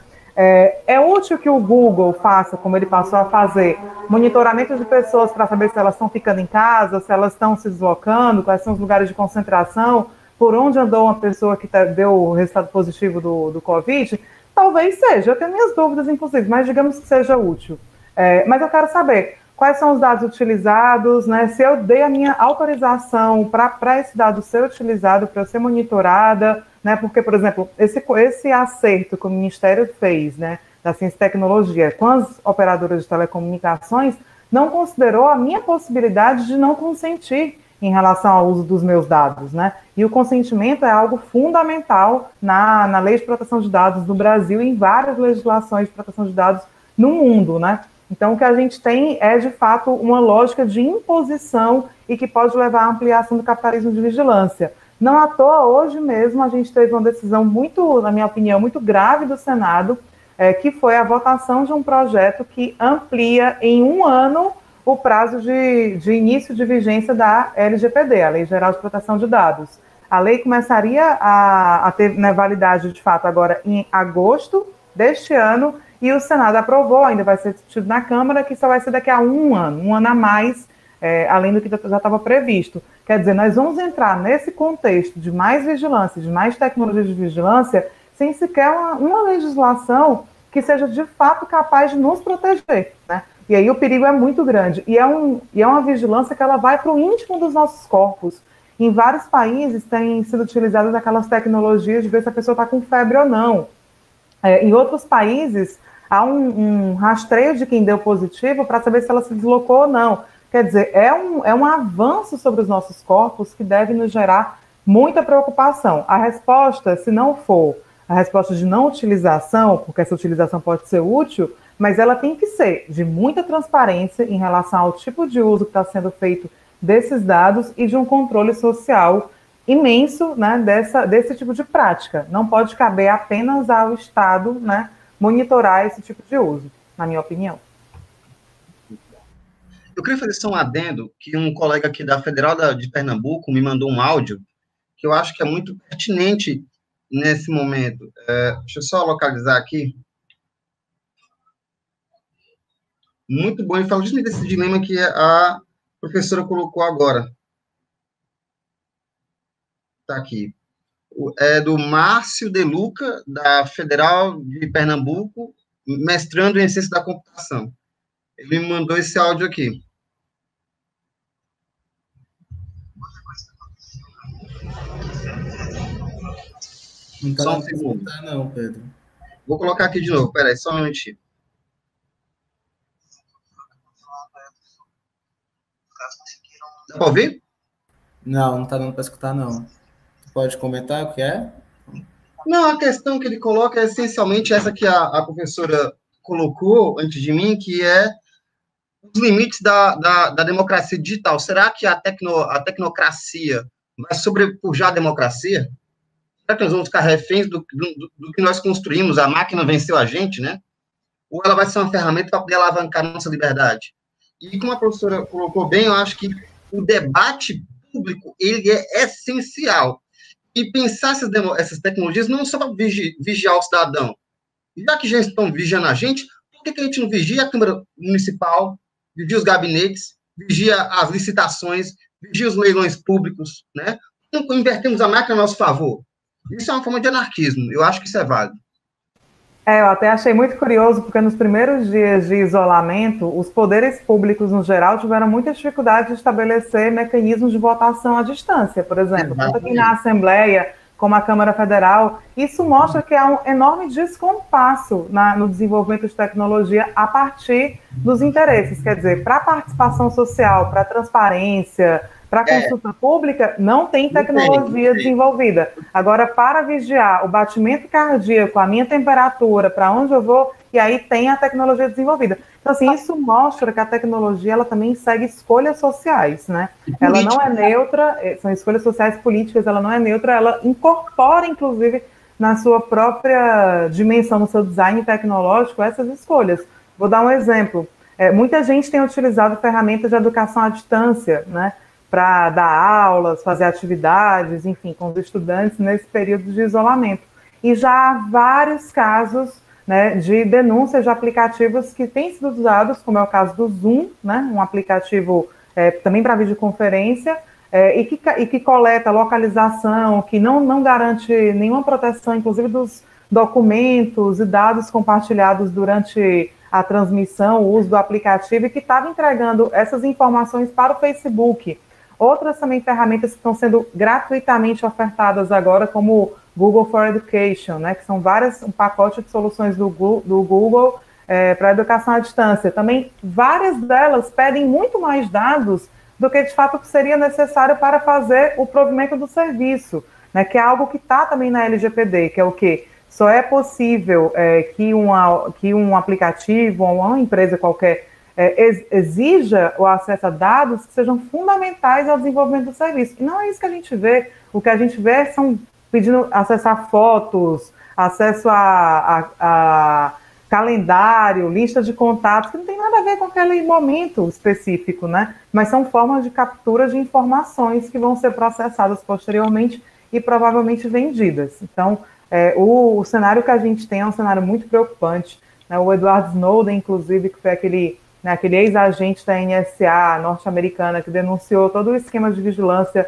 É útil que o Google faça, como ele passou a fazer, monitoramento de pessoas para saber se elas estão ficando em casa, se elas estão se deslocando, quais são os lugares de concentração, por onde andou uma pessoa que deu o resultado positivo do Covid? Talvez seja, eu tenho minhas dúvidas, inclusive, mas digamos que seja útil. Mas eu quero saber quais são os dados utilizados, né? Se eu dei a minha autorização para esse dado ser utilizado, para eu ser monitorada, né? Porque, por exemplo, esse acerto que o Ministério fez, né, da Ciência e Tecnologia com as operadoras de telecomunicações, não considerou a minha possibilidade de não consentir em relação ao uso dos meus dados, né? E o consentimento é algo fundamental na Lei de Proteção de Dados do Brasil e em várias legislações de proteção de dados no mundo, né? Então, o que a gente tem é, de fato, uma lógica de imposição e que pode levar à ampliação do capitalismo de vigilância. Não à toa, hoje mesmo, a gente teve uma decisão muito, na minha opinião, muito grave do Senado, que foi a votação de um projeto que amplia em 1 ano o prazo de início de vigência da LGPD, a Lei Geral de Proteção de Dados. A lei começaria a ter validade, de fato, agora em agosto deste ano, e o Senado aprovou, ainda vai ser discutido na Câmara, que só vai ser daqui a 1 ano a mais, além do que já estava previsto. Quer dizer, nós vamos entrar nesse contexto de mais vigilância, de mais tecnologia de vigilância, sem sequer uma legislação que seja de fato capaz de nos proteger, né? E aí o perigo é muito grande. E é uma vigilância que ela vai para o íntimo dos nossos corpos. Em vários países têm sido utilizadas aquelas tecnologias de ver se a pessoa está com febre ou não. Em outros países, há um rastreio de quem deu positivo para saber se ela se deslocou ou não. Quer dizer, é um avanço sobre os nossos corpos que deve nos gerar muita preocupação. A resposta, se não for a resposta de não utilização, porque essa utilização pode ser útil, mas ela tem que ser de muita transparência em relação ao tipo de uso que está sendo feito desses dados e de um controle social imenso, né, desse tipo de prática. Não pode caber apenas ao Estado, né, monitorar esse tipo de uso, na minha opinião. Eu queria fazer só um adendo, que um colega aqui da Federal de Pernambuco me mandou um áudio, que eu acho que é muito pertinente nesse momento. Deixa eu só localizar aqui. Muito bom, e fala justamente desse dilema que a professora colocou agora. Está aqui. É do Márcio De Luca, da Federal de Pernambuco, mestrando em Ciência da Computação. Ele me mandou esse áudio aqui. Não tá dando pra escutar, não, Pedro. Vou colocar aqui de novo, peraí, só um minutinho. Dá para ouvir? Não, não tá dando para escutar, não. Pode comentar o que é? Não, a questão que ele coloca é essencialmente essa que a professora colocou antes de mim, que é os limites da democracia digital. Será que a tecnocracia vai sobrepujar a democracia? Será que nós vamos ficar reféns do que nós construímos? A máquina venceu a gente, né? Ou ela vai ser uma ferramenta para poder alavancar a nossa liberdade? E como a professora colocou bem, eu acho que o debate público, ele é essencial. E pensar essas tecnologias não só para vigiar o cidadão. Já que já estão vigiando a gente, por que a gente não vigia a Câmara Municipal, vigia os gabinetes, vigia as licitações, vigia os leilões públicos, né? Então, invertemos a máquina a nosso favor. Isso é uma forma de anarquismo. Eu acho que isso é válido. Eu até achei muito curioso, porque nos primeiros dias de isolamento, os poderes públicos, no geral, tiveram muita dificuldade de estabelecer mecanismos de votação à distância, por exemplo. Tanto aqui na Assembleia, como a Câmara Federal, isso mostra que há um enorme descompasso no desenvolvimento de tecnologia a partir dos interesses. Quer dizer, para a participação social, para a transparência, para a consulta pública, não tem tecnologia desenvolvida. Agora, para vigiar o batimento cardíaco, a minha temperatura, para onde eu vou, e aí tem a tecnologia desenvolvida. Então, assim, isso mostra que a tecnologia, ela também segue escolhas sociais, né? Ela não é neutra, são escolhas sociais políticas, ela não é neutra, ela incorpora, inclusive, na sua própria dimensão, no seu design tecnológico, essas escolhas. Vou dar um exemplo. Muita gente tem utilizado ferramentas de educação à distância, né? Para dar aulas, fazer atividades, enfim, com os estudantes nesse período de isolamento. E já há vários casos, né, de denúncias de aplicativos que têm sido usados, como é o caso do Zoom, né, um aplicativo também para videoconferência, e que coleta localização, que não garante nenhuma proteção, inclusive dos documentos e dados compartilhados durante a transmissão, o uso do aplicativo, e que estava entregando essas informações para o Facebook. Outras também ferramentas que estão sendo gratuitamente ofertadas agora, como o Google for Education, né, que são um pacote de soluções do Google para a educação à distância. Também várias delas pedem muito mais dados do que, de fato, seria necessário para fazer o provimento do serviço, né, que é algo que está também na LGPD, que é o quê? Só é possível que um aplicativo ou uma empresa qualquer exija o acesso a dados que sejam fundamentais ao desenvolvimento do serviço. E não é isso que a gente vê. O que a gente vê são pedindo acesso a fotos, acesso a calendário, lista de contatos, que não tem nada a ver com aquele momento específico, né? Mas são formas de captura de informações que vão ser processadas posteriormente e provavelmente vendidas. Então, o cenário que a gente tem é um cenário muito preocupante, né? O Edward Snowden, inclusive, que foi aquele ex-agente da NSA norte-americana que denunciou todo o esquema de vigilância.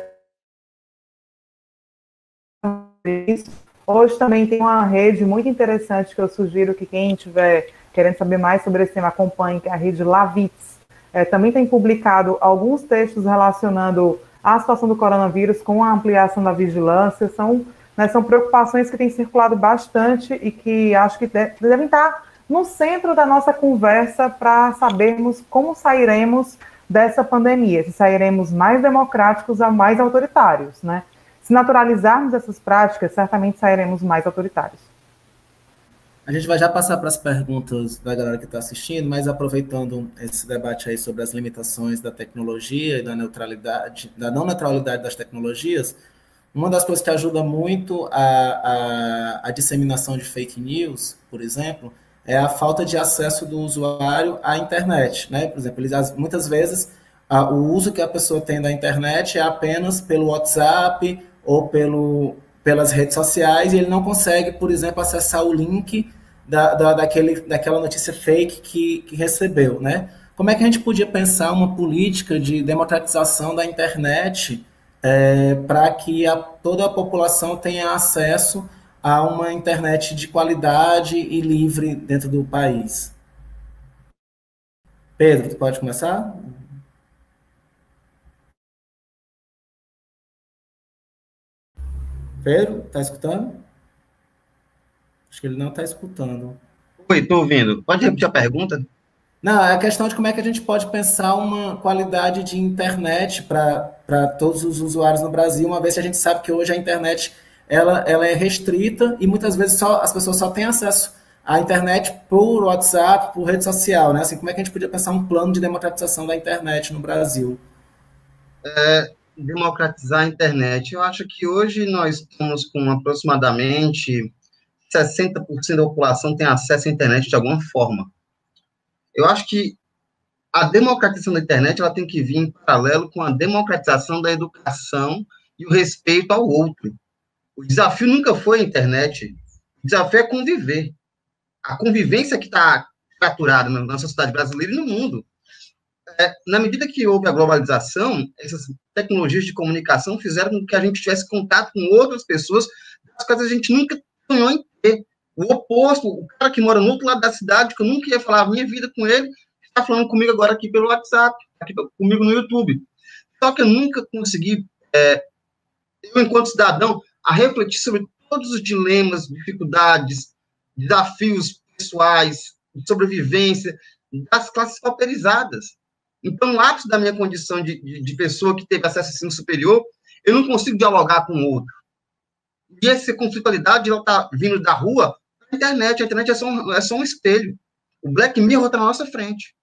Hoje também tem uma rede muito interessante que eu sugiro que quem estiver querendo saber mais sobre esse tema acompanhe, que é a rede Lavits. Também tem publicado alguns textos relacionando a situação do coronavírus com a ampliação da vigilância. São preocupações que têm circulado bastante e que acho que devem estar no centro da nossa conversa para sabermos como sairemos dessa pandemia, se sairemos mais democráticos ou mais autoritários, né? Se naturalizarmos essas práticas, certamente sairemos mais autoritários. A gente vai já passar para as perguntas da galera que está assistindo, mas aproveitando esse debate aí sobre as limitações da tecnologia e da não neutralidade das tecnologias, uma das coisas que ajuda muito a disseminação de fake news, por exemplo, é a falta de acesso do usuário à internet, né? Por exemplo, muitas vezes o uso que a pessoa tem da internet é apenas pelo WhatsApp ou pelas redes sociais, e ele não consegue, por exemplo, acessar o link daquela notícia fake que recebeu, né? Como é que a gente podia pensar uma política de democratização da internet para que toda a população tenha acesso a uma internet de qualidade e livre dentro do país? Pedro, tu pode começar? Pedro, tá escutando? Acho que ele não está escutando. Oi, estou ouvindo. Pode repetir a pergunta? Não, é a questão de como é que a gente pode pensar uma qualidade de internet para todos os usuários no Brasil, uma vez que a gente sabe que hoje a internet ela é restrita e muitas vezes as pessoas só têm acesso à internet por WhatsApp, por rede social, né? Assim, como é que a gente podia pensar um plano de democratização da internet no Brasil? Democratizar a internet. Eu acho que hoje nós estamos com aproximadamente 60% da população tem acesso à internet de alguma forma. Eu acho que a democratização da internet ela tem que vir em paralelo com a democratização da educação e o respeito ao outro. O desafio nunca foi a internet, o desafio é conviver. A convivência que está fraturada na sociedade brasileira e no mundo. Na medida que houve a globalização, essas tecnologias de comunicação fizeram com que a gente tivesse contato com outras pessoas, das quais a gente nunca sonhou em ter. O oposto, o cara que mora no outro lado da cidade, que eu nunca ia falar a minha vida com ele, está falando comigo agora aqui pelo WhatsApp, aqui comigo no YouTube. Só que eu nunca consegui, eu enquanto cidadão, a refletir sobre todos os dilemas, dificuldades, desafios pessoais, de sobrevivência das classes pauperizadas. Então, no ápice da minha condição de pessoa que teve acesso ao ensino superior, eu não consigo dialogar com o outro. E essa conflitualidade está vindo da rua, a internet é só um espelho. O Black Mirror está na nossa frente.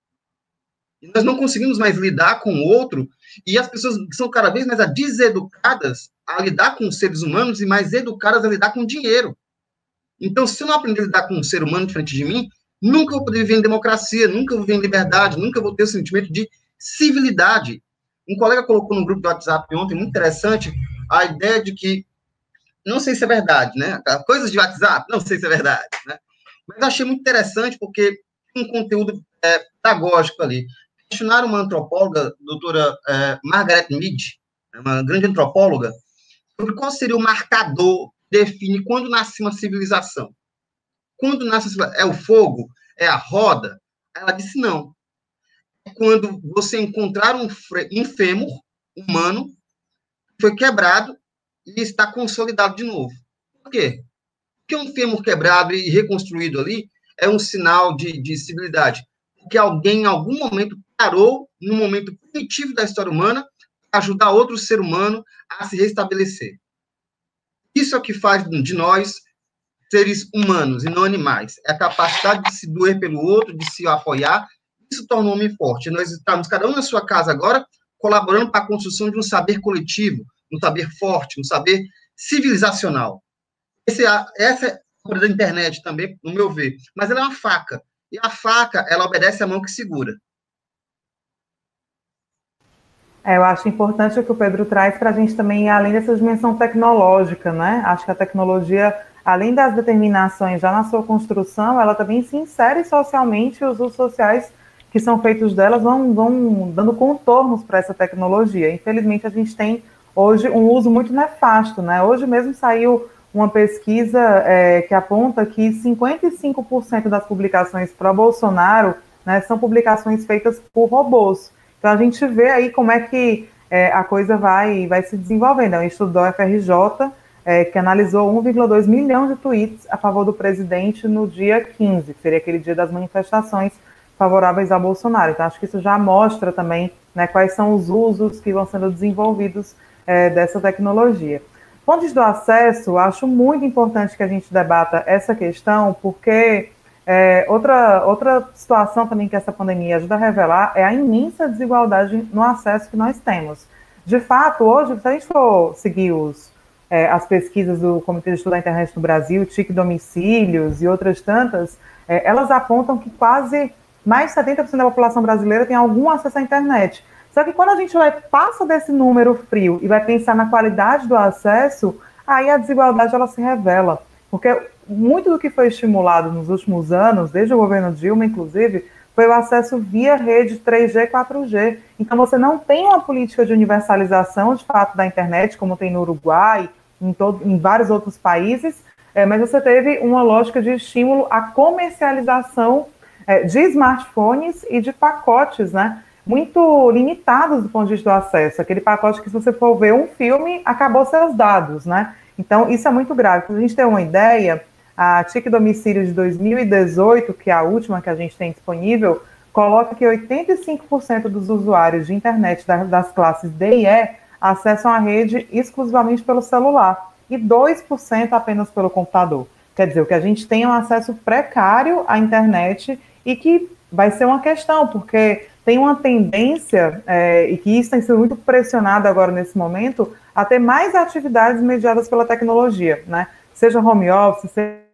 E nós não conseguimos mais lidar com o outro, e as pessoas são cada vez mais deseducadas a lidar com os seres humanos e mais educadas a lidar com o dinheiro. Então, se eu não aprender a lidar com um ser humano diferente de mim, nunca vou poder viver em democracia, nunca vou viver em liberdade, nunca vou ter o sentimento de civilidade. Um colega colocou no grupo do WhatsApp ontem, muito interessante, a ideia de que, não sei se é verdade, né? Coisas de WhatsApp, não sei se é verdade, né? Mas eu achei muito interessante porque tem um conteúdo pedagógico ali. Questionaram uma antropóloga, doutora Margaret Mead, uma grande antropóloga, sobre qual seria o marcador que define quando nasce uma civilização. Quando nasce uma civilização? É o fogo? É a roda? Ela disse não. É quando você encontrar um fêmur humano que foi quebrado e está consolidado de novo. Por quê? Porque um fêmur quebrado e reconstruído ali é um sinal de civilidade. Porque alguém, em algum momento, parou, num momento primitivo da história humana, para ajudar outro ser humano a se restabelecer. Isso é o que faz de nós seres humanos e não animais. É a capacidade de se doer pelo outro, de se apoiar. Isso torna o homem forte. Nós estamos, cada um na sua casa agora, colaborando para a construção de um saber coletivo, um saber forte, um saber civilizacional. Essa é a coisa da internet também, no meu ver. Mas ela é uma faca. E a faca, ela obedece à mão que segura. Eu acho importante o que o Pedro traz para a gente também ir além dessa dimensão tecnológica, né? Acho que a tecnologia, além das determinações já na sua construção, ela também se insere socialmente, os usos sociais que são feitos delas vão dando contornos para essa tecnologia. Infelizmente, a gente tem hoje um uso muito nefasto, né? Hoje mesmo saiu uma pesquisa que aponta que 55% das publicações pró-Bolsonaro, né, são publicações feitas por robôs. Então, a gente vê aí como é que a coisa vai se desenvolvendo. É um estudo da UFRJ que analisou 1,2 milhão de tweets a favor do presidente no dia 15, que seria aquele dia das manifestações favoráveis a Bolsonaro. Então, acho que isso já mostra também, né, quais são os usos que vão sendo desenvolvidos dessa tecnologia. Pontos do acesso, acho muito importante que a gente debata essa questão, porque outra situação também que essa pandemia ajuda a revelar é a imensa desigualdade no acesso que nós temos. De fato, hoje, se a gente for seguir as pesquisas do Comitê de Estudo da Internet no Brasil, TIC Domicílios e outras tantas, elas apontam que quase mais de 70% da população brasileira tem algum acesso à internet. Só que quando a gente passa desse número frio e vai pensar na qualidade do acesso, aí a desigualdade ela se revela. Porque muito do que foi estimulado nos últimos anos, desde o governo Dilma, inclusive, foi o acesso via rede 3G, 4G. Então, você não tem uma política de universalização, de fato, da internet, como tem no Uruguai, em vários outros países, mas você teve uma lógica de estímulo à comercialização de smartphones e de pacotes, né, muito limitados do ponto de vista do acesso. Aquele pacote que, se você for ver um filme, acabou seus dados, né? Então, isso é muito grave. Para a gente ter uma ideia, a TIC Domicílio de 2018, que é a última que a gente tem disponível, coloca que 85% dos usuários de internet das classes D e E acessam a rede exclusivamente pelo celular e 2% apenas pelo computador. Quer dizer, o que a gente tem é um acesso precário à internet e que vai ser uma questão, porque tem uma tendência, e que isso tem sido muito pressionado agora nesse momento, a ter mais atividades mediadas pela tecnologia, né? Seja home office,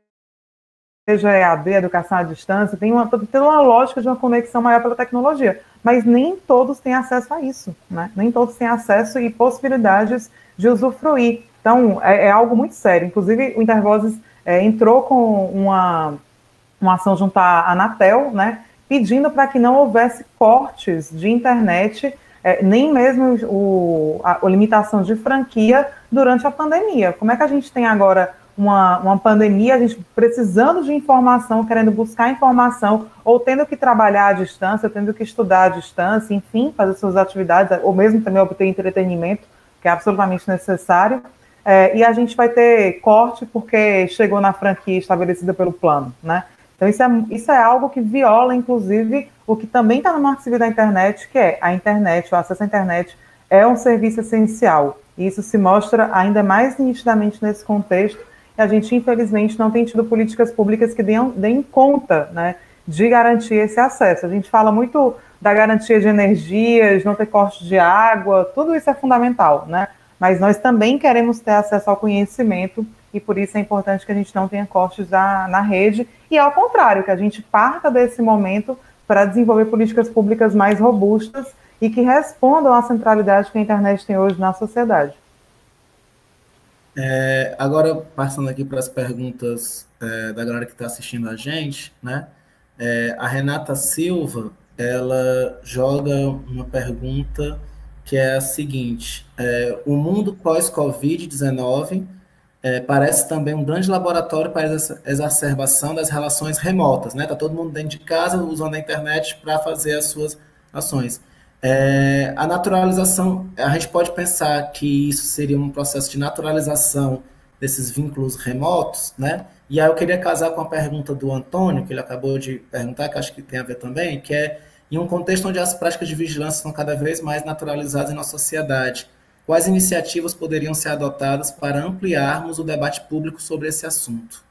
seja EAD, educação à distância, tem uma lógica de uma conexão maior pela tecnologia, mas nem todos têm acesso a isso, né? Nem todos têm acesso e possibilidades de usufruir. Então, é algo muito sério. Inclusive, o Intervozes entrou com uma ação junto à Anatel, né, pedindo para que não houvesse cortes de internet, nem mesmo a limitação de franquia durante a pandemia. Como é que a gente tem agora uma pandemia, a gente precisando de informação, querendo buscar informação, ou tendo que trabalhar à distância, tendo que estudar à distância, enfim, fazer suas atividades, ou mesmo também obter entretenimento, que é absolutamente necessário, e a gente vai ter corte porque chegou na franquia estabelecida pelo plano, né? Então, isso é algo que viola, inclusive, o que também está no Marco Civil da Internet, que é a internet, o acesso à internet é um serviço essencial. E isso se mostra ainda mais nitidamente nesse contexto, e a gente, infelizmente, não tem tido políticas públicas que deem conta, né, de garantir esse acesso. A gente fala muito da garantia de energias, não ter corte de água, tudo isso é fundamental, né? Mas nós também queremos ter acesso ao conhecimento, e por isso é importante que a gente não tenha cortes na rede, e ao contrário, que a gente parta desse momento para desenvolver políticas públicas mais robustas e que respondam à centralidade que a internet tem hoje na sociedade. Agora, passando aqui para as perguntas da galera que está assistindo a gente, né? A Renata Silva, ela joga uma pergunta que é a seguinte: o mundo pós-Covid-19 parece também um grande laboratório para a exacerbação das relações remotas, né? Tá todo mundo dentro de casa usando a internet para fazer as suas ações. A naturalização, a gente pode pensar que isso seria um processo de naturalização desses vínculos remotos, né? E aí eu queria casar com a pergunta do Antônio, que ele acabou de perguntar, que acho que tem a ver também, que é em um contexto onde as práticas de vigilância são cada vez mais naturalizadas em nossa sociedade, quais iniciativas poderiam ser adotadas para ampliarmos o debate público sobre esse assunto?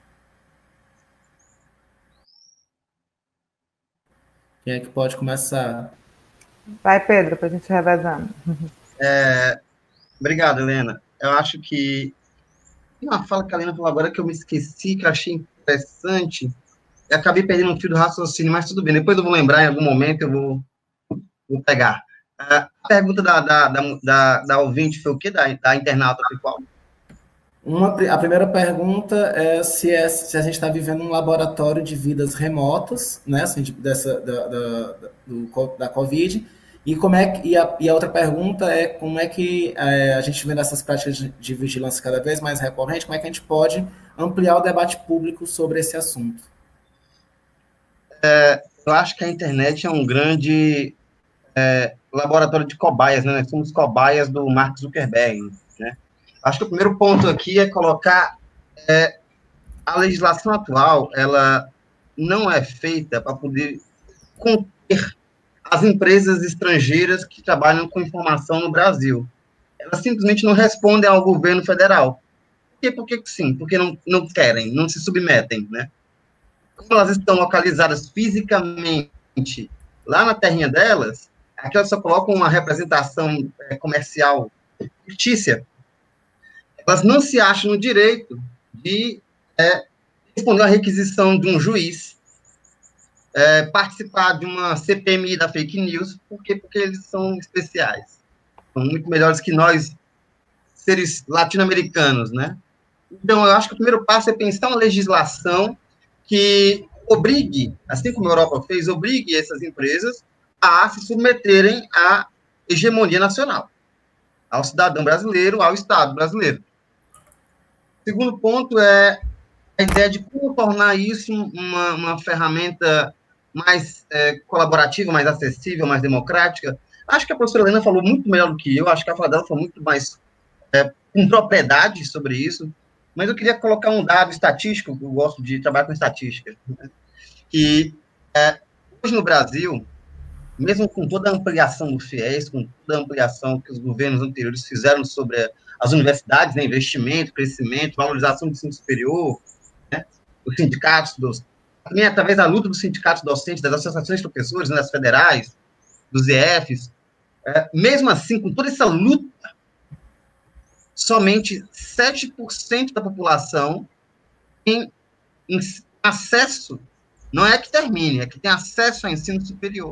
Quem é que pode começar? Vai, Pedro, para a gente revezando. Obrigado, Helena. Eu acho que tem uma fala que a Helena falou agora que eu me esqueci, que eu achei interessante. Eu acabei perdendo um fio do raciocínio, mas tudo bem. Depois eu vou lembrar, em algum momento eu vou pegar. A pergunta da ouvinte foi o quê? Da internauta foi qual? A primeira pergunta é se a gente está vivendo um laboratório de vidas remotas, né, assim, da Covid, e a outra pergunta é como é que a gente vendo essas práticas de vigilância cada vez mais recorrentes, como é que a gente pode ampliar o debate público sobre esse assunto? Eu acho que a internet é um grande laboratório de cobaias, né? Nós somos cobaias do Mark Zuckerberg, né? Acho que o primeiro ponto aqui é colocar a legislação atual, ela não é feita para poder conter as empresas estrangeiras que trabalham com informação no Brasil. Elas simplesmente não respondem ao governo federal. Por que sim? Porque não querem, não se submetem, né? Como elas estão localizadas fisicamente lá na terrinha delas, aqui elas só colocam uma representação comercial fictícia. Elas não se acham no direito de responder à requisição de um juiz participar de uma CPMI da fake news, porque eles são especiais. São muito melhores que nós, seres latino-americanos, né? Então, eu acho que o primeiro passo é pensar uma legislação que obrigue, assim como a Europa fez, obrigue essas empresas a se submeterem à hegemonia nacional, ao cidadão brasileiro, ao Estado brasileiro. O segundo ponto é a ideia de como tornar isso uma ferramenta mais colaborativa, mais acessível, mais democrática. Acho que a professora Helena falou muito melhor do que eu, acho que a fala dela foi muito mais com propriedade sobre isso, mas eu queria colocar um dado estatístico, eu gosto de trabalhar com estatística, né? Que hoje no Brasil, mesmo com toda a ampliação do FIES, com toda a ampliação que os governos anteriores fizeram sobre as universidades, né, investimento, crescimento, valorização do ensino superior, né, os sindicatos, também através da luta dos sindicatos docentes, das associações de professores, né, das federais, dos IEFs, mesmo assim, com toda essa luta, somente 7% da população tem acesso, não é que termine, é que tem acesso ao ensino superior.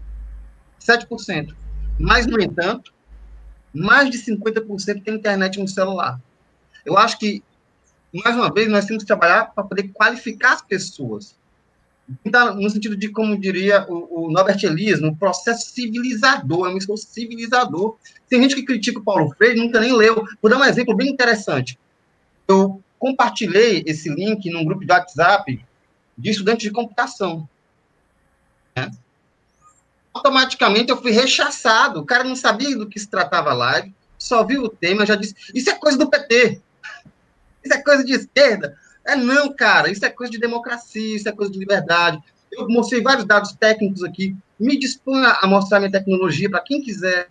7%. Mas, no entanto, mais de 50% tem internet no celular. Eu acho que, mais uma vez, nós temos que trabalhar para poder qualificar as pessoas. Então, no sentido de, como diria o Norbert Elias, um processo civilizador, é um esforço civilizador. Tem gente que critica o Paulo Freire, nunca nem leu. Vou dar um exemplo bem interessante. Eu compartilhei esse link num grupo de WhatsApp de estudantes de computação, né? Automaticamente eu fui rechaçado. O cara não sabia do que se tratava a live, só viu o tema, já disse, isso é coisa do PT, isso é coisa de esquerda. Não, cara, isso é coisa de democracia, isso é coisa de liberdade. Eu mostrei vários dados técnicos aqui, me disponho a mostrar minha tecnologia para quem quiser.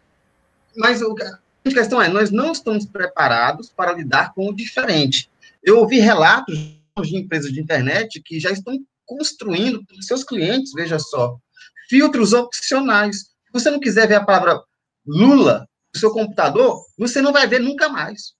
Mas a questão é, nós não estamos preparados para lidar com o diferente. Eu ouvi relatos de empresas de internet que já estão construindo para os seus clientes, veja só, filtros opcionais. Se você não quiser ver a palavra Lula no seu computador, você não vai ver nunca mais.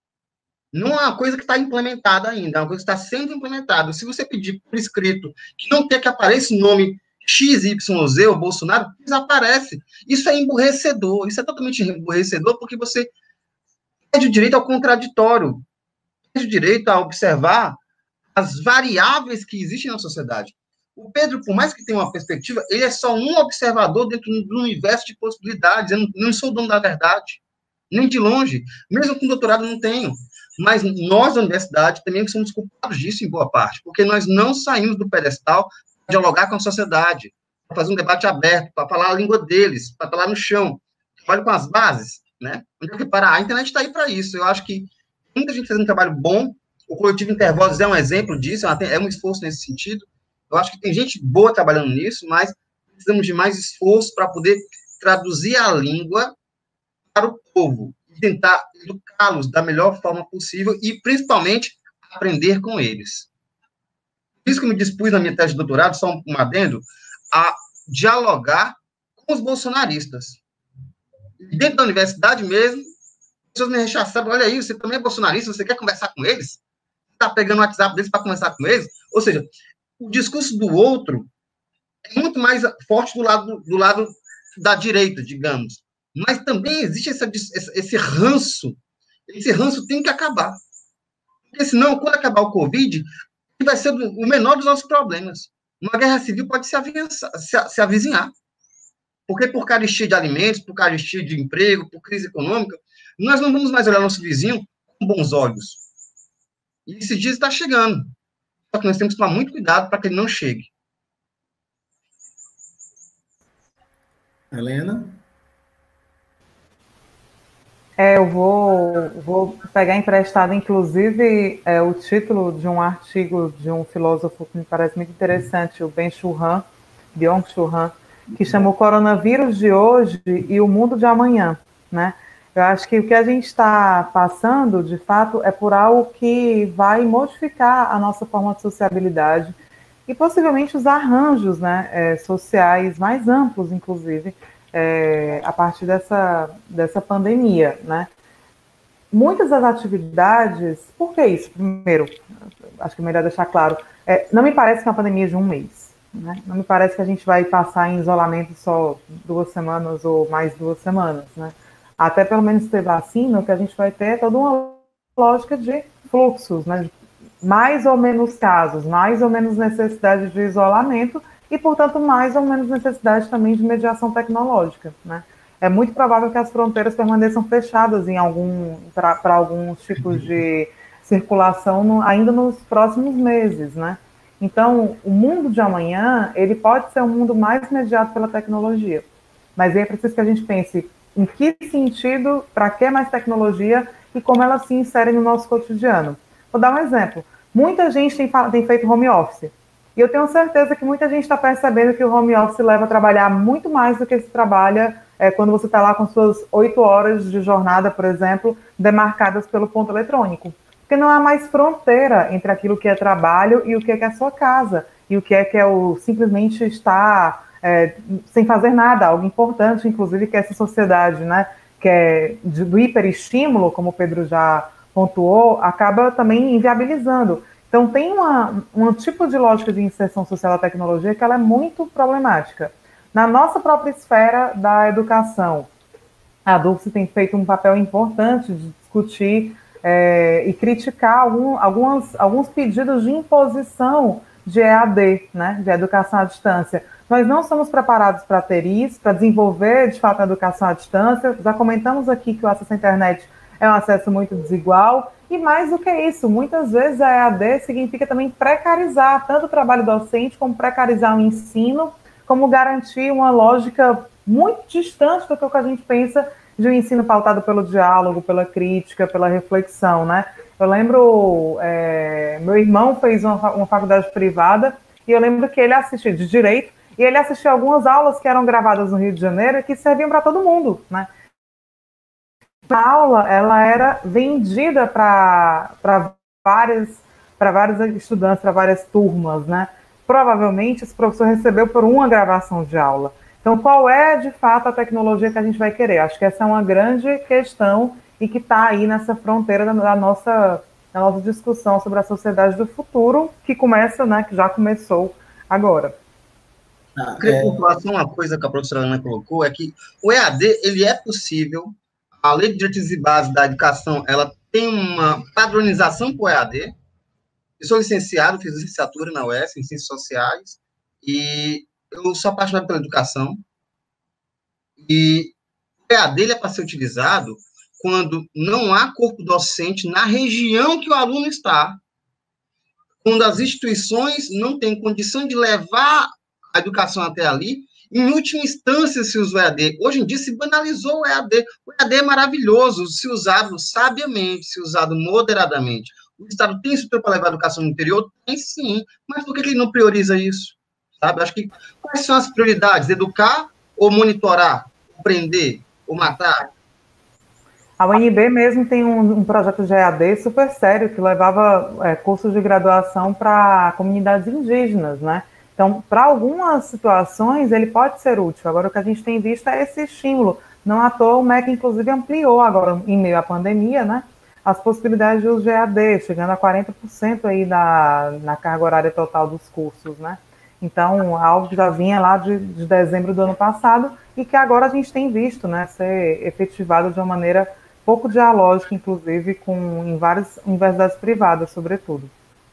Não é uma coisa que está implementada ainda, é uma coisa que está sendo implementada. Se você pedir por escrito que não quer que apareça o nome XYZ, o Bolsonaro, desaparece. Isso é emburrecedor, isso é totalmente emburrecedor, porque você perde o direito ao contraditório, perde o direito a observar as variáveis que existem na sociedade. O Pedro, por mais que tenha uma perspectiva, ele é só um observador dentro do universo de possibilidades. Eu não sou o dono da verdade, nem de longe. Mesmo com doutorado não tenho. Mas nós, da universidade, também somos culpados disso em boa parte, porque nós não saímos do pedestal para dialogar com a sociedade, para fazer um debate aberto, para falar a língua deles, para falar no chão, trabalho com as bases, né? Onde é que parar? A internet está aí para isso. Eu acho que muita gente faz um trabalho bom. O Coletivo Intervozes é um exemplo disso, é um esforço nesse sentido. Eu acho que tem gente boa trabalhando nisso, mas precisamos de mais esforço para poder traduzir a língua para o povo, tentar educá-los da melhor forma possível e, principalmente, aprender com eles. Por isso que eu me dispus na minha tese de doutorado, só um adendo, a dialogar com os bolsonaristas. Dentro da universidade mesmo, as pessoas me rechaçaram, olha aí, você também é bolsonarista, você quer conversar com eles? Está pegando o WhatsApp deles para conversar com eles? Ou seja, o discurso do outro é muito mais forte do lado da direita, digamos. Mas também existe esse ranço. Esse ranço tem que acabar. Porque senão, quando acabar o Covid, vai ser o menor dos nossos problemas. Uma guerra civil pode se avizinhar. Porque por carestia de alimentos, por carestia de emprego, por crise econômica, nós não vamos mais olhar nosso vizinho com bons olhos. E esse dia está chegando. Só que nós temos que tomar muito cuidado para que ele não chegue. Helena? Eu vou pegar emprestado, inclusive, o título de um artigo de um filósofo que me parece muito interessante, o Byung-Chul Han, que chama O Coronavírus de Hoje e o Mundo de Amanhã, né? Eu acho que o que a gente está passando, de fato, é por algo que vai modificar a nossa forma de sociabilidade e possivelmente os arranjos, né, sociais mais amplos, inclusive, a partir dessa pandemia, né? Muitas das atividades, por que isso? Primeiro, acho que é melhor deixar claro, não me parece que é uma pandemia de um mês, né? Não me parece que a gente vai passar em isolamento só 2 semanas ou mais 2 semanas, né? Até pelo menos ter vacina, o que a gente vai ter é toda uma lógica de fluxos, né? De mais ou menos casos, mais ou menos necessidade de isolamento e, portanto, mais ou menos necessidade também de mediação tecnológica, né? É muito provável que as fronteiras permaneçam fechadas para alguns tipos de circulação ainda nos próximos meses, né? Então, o mundo de amanhã, ele pode ser um mundo mais mediado pela tecnologia, mas é preciso que a gente pense em que sentido, para que mais tecnologia e como ela se insere no nosso cotidiano. Vou dar um exemplo. Muita gente tem feito home office, e eu tenho certeza que muita gente está percebendo que o home office leva a trabalhar muito mais do que se trabalha quando você está lá com suas 8 horas de jornada, por exemplo, demarcadas pelo ponto eletrônico. Porque não há mais fronteira entre aquilo que é trabalho e o que é a sua casa, e o que é o simplesmente estar sem fazer nada, algo importante, inclusive, que essa sociedade, né, que é do hiperestímulo, como o Pedro já pontuou, acaba também inviabilizando. Então, tem um tipo de lógica de inserção social da tecnologia que ela é muito problemática. Na nossa própria esfera da educação, a Dulce tem feito um papel importante de discutir e criticar alguns pedidos de imposição de EAD, né, de educação à distância. Nós não somos preparados para ter isso, para desenvolver, de fato, a educação à distância. Já comentamos aqui que o acesso à internet é um acesso muito desigual, e mais do que isso, muitas vezes a EAD significa também precarizar tanto o trabalho docente, como precarizar o ensino, como garantir uma lógica muito distante do que a gente pensa de um ensino pautado pelo diálogo, pela crítica, pela reflexão, né? Eu lembro, meu irmão fez uma faculdade privada, e eu lembro que ele assistia de Direito, e ele assistia algumas aulas que eram gravadas no Rio de Janeiro e que serviam para todo mundo, né? A aula, ela era vendida para vários estudantes, para várias turmas, né? Provavelmente esse professor recebeu por uma gravação de aula. Então, qual é, de fato, a tecnologia que a gente vai querer? Acho que essa é uma grande questão e que está aí nessa fronteira da nossa discussão sobre a sociedade do futuro, que começa, né, que já começou agora. Eu queria pontuar uma coisa que a professora Ana colocou, é que o EAD, ele é possível, a Lei de Diretrizes e Bases da Educação, ela tem uma padronização para o EAD. Eu sou licenciado, fiz licenciatura na UES, em Ciências Sociais, e eu sou apaixonado pela educação, e o EAD é para ser utilizado quando não há corpo docente na região que o aluno está, quando as instituições não têm condição de levar a educação até ali. Em última instância, se usa o EAD. Hoje em dia se banalizou o EAD. O EAD é maravilhoso, se usado sabiamente, se usado moderadamente. O Estado tem estrutura para levar a educação no interior? Tem sim, mas por que ele não prioriza isso? Sabe? Acho que quais são as prioridades? Educar ou monitorar? Ou prender? Ou matar? A UNB mesmo tem um projeto de EAD super sério que levava cursos de graduação para comunidades indígenas, né? Então, para algumas situações, ele pode ser útil. Agora, o que a gente tem visto é esse estímulo. Não à toa, o MEC, inclusive, ampliou agora, em meio à pandemia, né, as possibilidades de uso de EAD, chegando a 40% aí na carga horária total dos cursos, né? Então, algo que já vinha lá de dezembro do ano passado e que agora a gente tem visto, né, ser efetivado de uma maneira pouco dialógica, inclusive, em várias universidades privadas, sobretudo.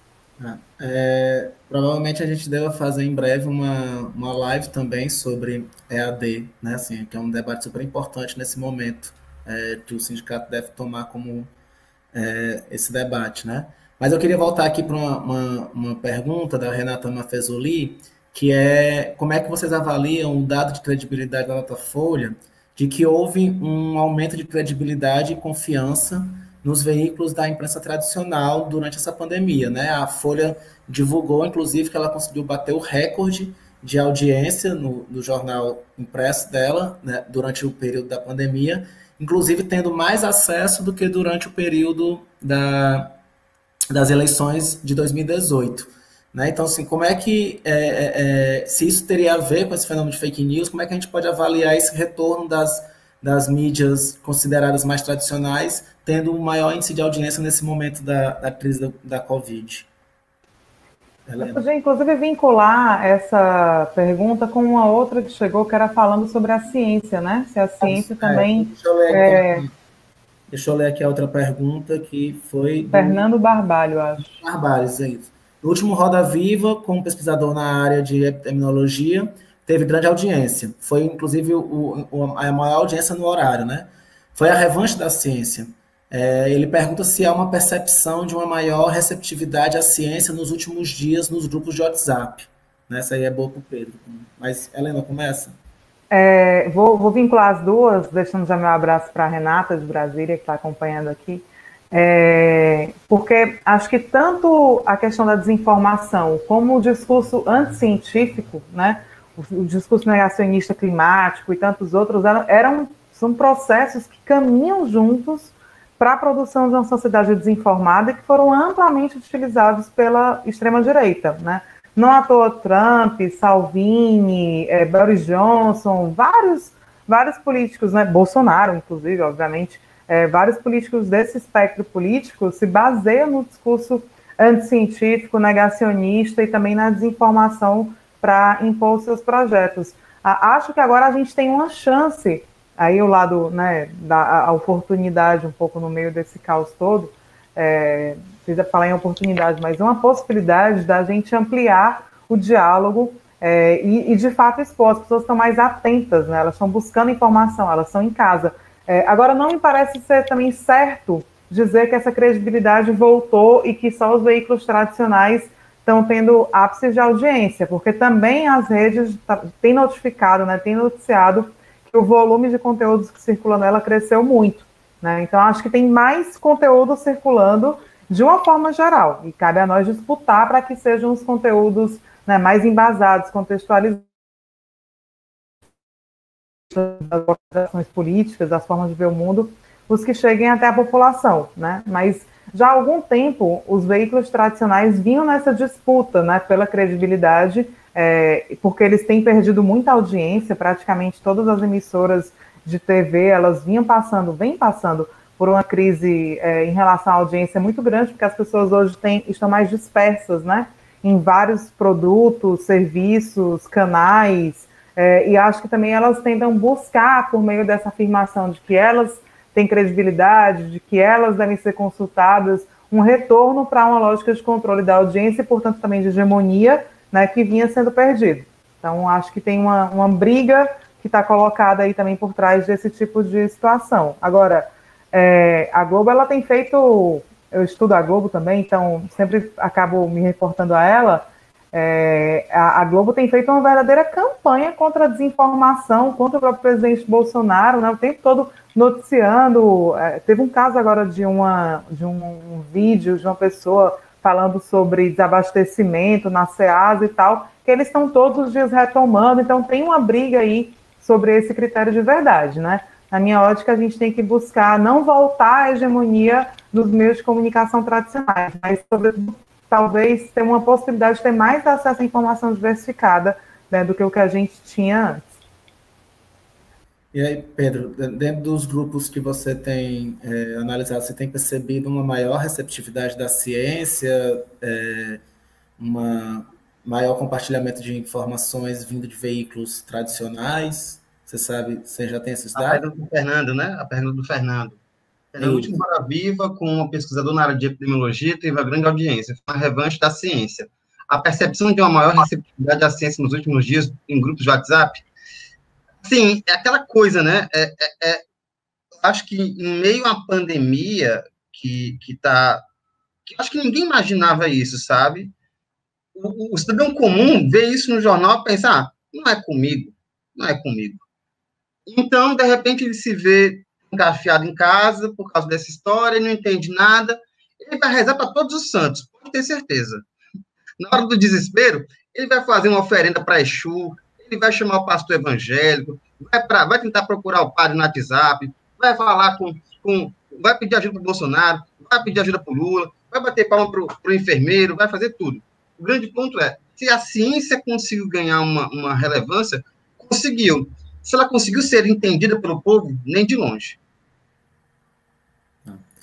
Provavelmente a gente deve fazer em breve uma live também sobre EAD, né? Assim, que é um debate super importante nesse momento, que o sindicato deve tomar como esse debate, né? Mas eu queria voltar aqui para uma pergunta da Renata Mafezoli, que é como é que vocês avaliam o dado de credibilidade da Datafolha de que houve um aumento de credibilidade e confiança nos veículos da imprensa tradicional durante essa pandemia, né? A Folha divulgou, inclusive, que ela conseguiu bater o recorde de audiência no jornal impresso dela, né, durante o período da pandemia, inclusive tendo mais acesso do que durante o período das eleições de 2018. Né? Então, assim, como é que, se isso teria a ver com esse fenômeno de fake news, como é que a gente pode avaliar esse retorno das mídias consideradas mais tradicionais, tendo um maior índice de audiência nesse momento da crise da Covid? Eu podia, inclusive, vincular essa pergunta com uma outra que chegou, que era falando sobre a ciência, né? Se a ciência também... Deixa eu ler aqui a outra pergunta, que foi do Fernando Barbalho, acho. Barbalhos, é isso. No último Roda Viva, como pesquisador na área de epidemiologia, teve grande audiência. Foi, inclusive, a maior audiência no horário, né? Foi a revanche da ciência. Ele pergunta se há uma percepção de uma maior receptividade à ciência nos últimos dias nos grupos de WhatsApp. Essa aí é boa para o Pedro. Mas, Helena, começa. Vou vincular as duas, deixando já meu abraço para a Renata, de Brasília, que está acompanhando aqui. Porque acho que tanto a questão da desinformação como o discurso anticientífico, né, o discurso negacionista climático e tantos outros, são processos que caminham juntos para a produção de uma sociedade desinformada e que foram amplamente utilizados pela extrema-direita, né? Não à toa Trump, Salvini, Boris Johnson, vários políticos, né, Bolsonaro, inclusive, obviamente, vários políticos desse espectro político se baseiam no discurso anticientífico, negacionista e também na desinformação para impor seus projetos. Acho que agora a gente tem uma chance, aí o lado, né, da oportunidade um pouco no meio desse caos todo, precisa falar em oportunidade, mas uma possibilidade da gente ampliar o diálogo e de fato expor. As pessoas estão mais atentas, né? Elas estão buscando informação, elas estão em casa. Agora, não me parece ser também certo dizer que essa credibilidade voltou e que só os veículos tradicionais estão tendo ápices de audiência, porque também as redes têm notificado, né, têm noticiado que o volume de conteúdos que circula nela cresceu muito, né? Então, acho que tem mais conteúdo circulando de uma forma geral, e cabe a nós disputar para que sejam os conteúdos, né, mais embasados, contextualizados das organizações políticas, das formas de ver o mundo, os que cheguem até a população, né? Mas já há algum tempo os veículos tradicionais vinham nessa disputa, né, pela credibilidade, porque eles têm perdido muita audiência. Praticamente todas as emissoras de TV, elas vêm passando por uma crise em relação à audiência muito grande, porque as pessoas hoje estão mais dispersas, né, em vários produtos, serviços, canais, e acho que também elas tentam buscar, por meio dessa afirmação de que elas têm credibilidade, de que elas devem ser consultadas, um retorno para uma lógica de controle da audiência e, portanto, também de hegemonia, né, que vinha sendo perdido. Então, acho que tem uma briga que está colocada aí também por trás desse tipo de situação. Agora, a Globo, ela tem feito, eu estudo a Globo também, então sempre acabo me reportando a ela. A Globo tem feito uma verdadeira campanha contra a desinformação, contra o próprio presidente Bolsonaro, né, o tempo todo noticiando. Teve um caso agora de um vídeo de uma pessoa falando sobre desabastecimento na Ceasa e tal, que eles estão todos os dias retomando. Então tem uma briga aí sobre esse critério de verdade, né? Na minha ótica, a gente tem que buscar não voltar à hegemonia dos meios de comunicação tradicionais, mas, sobretudo, talvez ter uma possibilidade de ter mais acesso à informação diversificada, né, do que o que a gente tinha antes. E aí, Pedro, dentro dos grupos que você tem analisado, você tem percebido uma maior receptividade da ciência, um maior compartilhamento de informações vindo de veículos tradicionais? Você sabe, você já tem esses dados? A pergunta do Fernando, né? A pergunta do Fernando. No último Roda Viva, com uma pesquisadora na área de epidemiologia, teve uma grande audiência, foi uma revanche da ciência. A percepção de uma maior receptividade à ciência nos últimos dias em grupos de WhatsApp, sim, é aquela coisa, né? Acho que em meio à pandemia, que acho que ninguém imaginava isso, sabe? O cidadão comum vê isso no jornal e pensa, não é comigo, não é comigo. Então, de repente, ele se vê encafiado em casa por causa dessa história, ele não entende nada, ele vai rezar para todos os santos, pode ter certeza. Na hora do desespero, ele vai fazer uma oferenda para Exu, ele vai chamar o pastor evangélico, vai tentar procurar o padre no WhatsApp, vai falar vai pedir ajuda para o Bolsonaro, vai pedir ajuda para o Lula, vai bater palma para o enfermeiro, vai fazer tudo. O grande ponto é, se a ciência conseguiu ganhar uma relevância, conseguiu. Se ela conseguiu ser entendida pelo povo, nem de longe.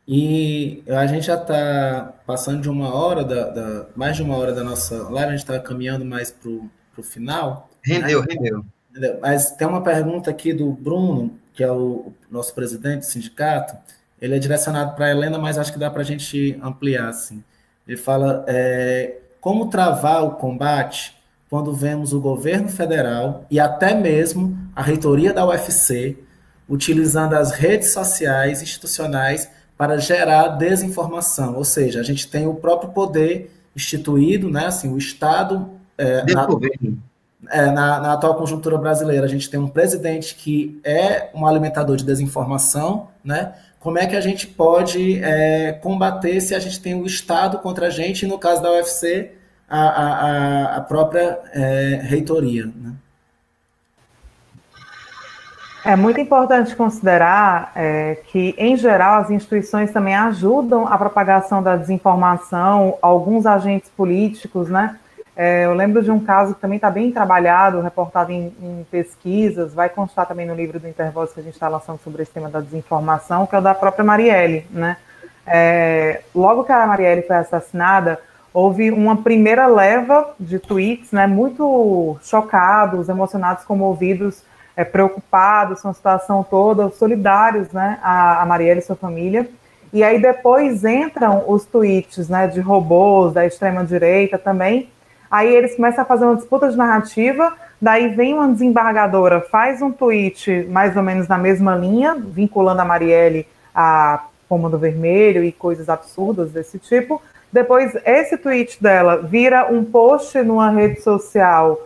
E a gente já está passando de uma hora, mais de uma hora da nossa live, a gente está caminhando mais para o final, né? Rendeu, rendeu. Mas tem uma pergunta aqui do Bruno, que é o nosso presidente do sindicato. Ele é direcionado para a Helena, mas acho que dá para a gente ampliar, assim. Ele fala, como travar o combate quando vemos o governo federal e até mesmo a reitoria da UFC utilizando as redes sociais institucionais para gerar desinformação. Ou seja, a gente tem o próprio poder instituído, né, assim, o Estado, Desse governo. na atual conjuntura brasileira, a gente tem um presidente que é um alimentador de desinformação, né? Como é que a gente pode combater se a gente tem o Estado contra a gente, e no caso da UFC, a própria reitoria, né? É muito importante considerar que, em geral, as instituições também ajudam a propagação da desinformação, alguns agentes políticos, né? Eu lembro de um caso que também está bem trabalhado, reportado em pesquisas, vai constar também no livro do Intervoz que a gente está lançando sobre esse tema da desinformação, que é o da própria Marielle, né? Logo que a Marielle foi assassinada, houve uma primeira leva de tweets, né, muito chocados, emocionados, comovidos, preocupados com a situação toda, solidários, né, a Marielle e sua família. E aí depois entram os tweets, né, de robôs da extrema-direita também. Aí eles começam a fazer uma disputa de narrativa, daí vem uma desembargadora, faz um tweet mais ou menos na mesma linha, vinculando a Marielle a Comando Vermelho e coisas absurdas desse tipo. Depois, esse tweet dela vira um post numa rede social,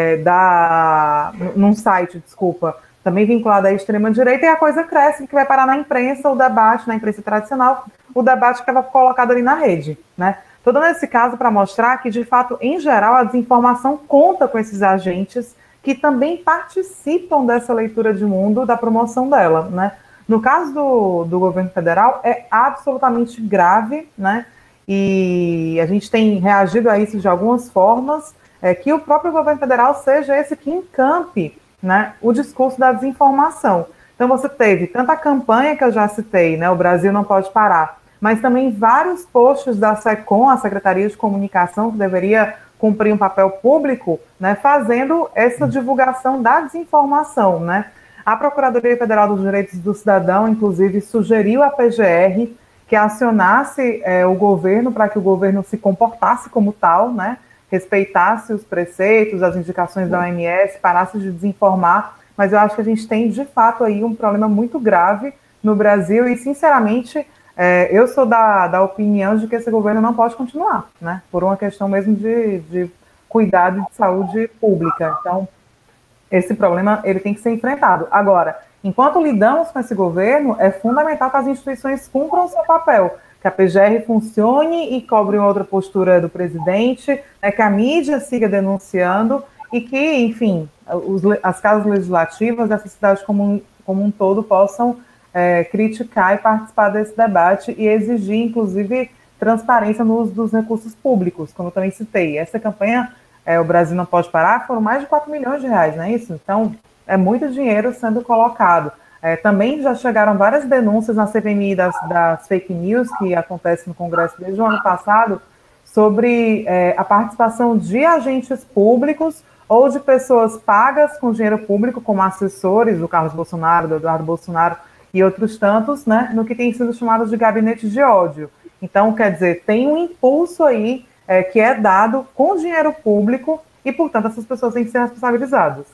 num site, desculpa, também vinculado à extrema-direita, e a coisa cresce, que vai parar na imprensa, o debate, na imprensa tradicional, o debate que estava colocado ali na rede, né? Estou dando esse caso para mostrar que, de fato, em geral, a desinformação conta com esses agentes que também participam dessa leitura de mundo, da promoção dela, né? No caso do governo federal, é absolutamente grave, né? E a gente tem reagido a isso de algumas formas, que o próprio governo federal seja esse que encampe, né, o discurso da desinformação. Então você teve tanta campanha que eu já citei, né, o Brasil não pode parar, mas também vários posts da SECOM, a Secretaria de Comunicação, que deveria cumprir um papel público, né, fazendo essa divulgação da desinformação, né. A Procuradoria Federal dos Direitos do Cidadão, inclusive, sugeriu à PGR que acionasse o governo para que o governo se comportasse como tal, né, respeitasse os preceitos, as indicações da OMS, parasse de desinformar, mas eu acho que a gente tem, de fato, aí um problema muito grave no Brasil e, sinceramente, eu sou da opinião de que esse governo não pode continuar, né, por uma questão mesmo de cuidado de saúde pública. Então, esse problema ele tem que ser enfrentado. Agora, enquanto lidamos com esse governo, é fundamental que as instituições cumpram o seu papel, que a PGR funcione e cobre outra postura do presidente, que a mídia siga denunciando e que, enfim, as casas legislativas dessa cidade como um todo possam criticar e participar desse debate e exigir, inclusive, transparência no uso dos recursos públicos, como eu também citei. Essa campanha, o Brasil não pode parar, foram mais de 4 milhões de reais, não é isso? Então, é muito dinheiro sendo colocado. Também já chegaram várias denúncias na CPMI das fake news, que acontece no Congresso desde o ano passado, sobre a participação de agentes públicos ou de pessoas pagas com dinheiro público, como assessores do Carlos Bolsonaro, do Eduardo Bolsonaro e outros tantos, né, no que tem sido chamado de gabinete de ódio. Então, quer dizer, tem um impulso aí que é dado com dinheiro público e, portanto, essas pessoas têm que ser responsabilizadas.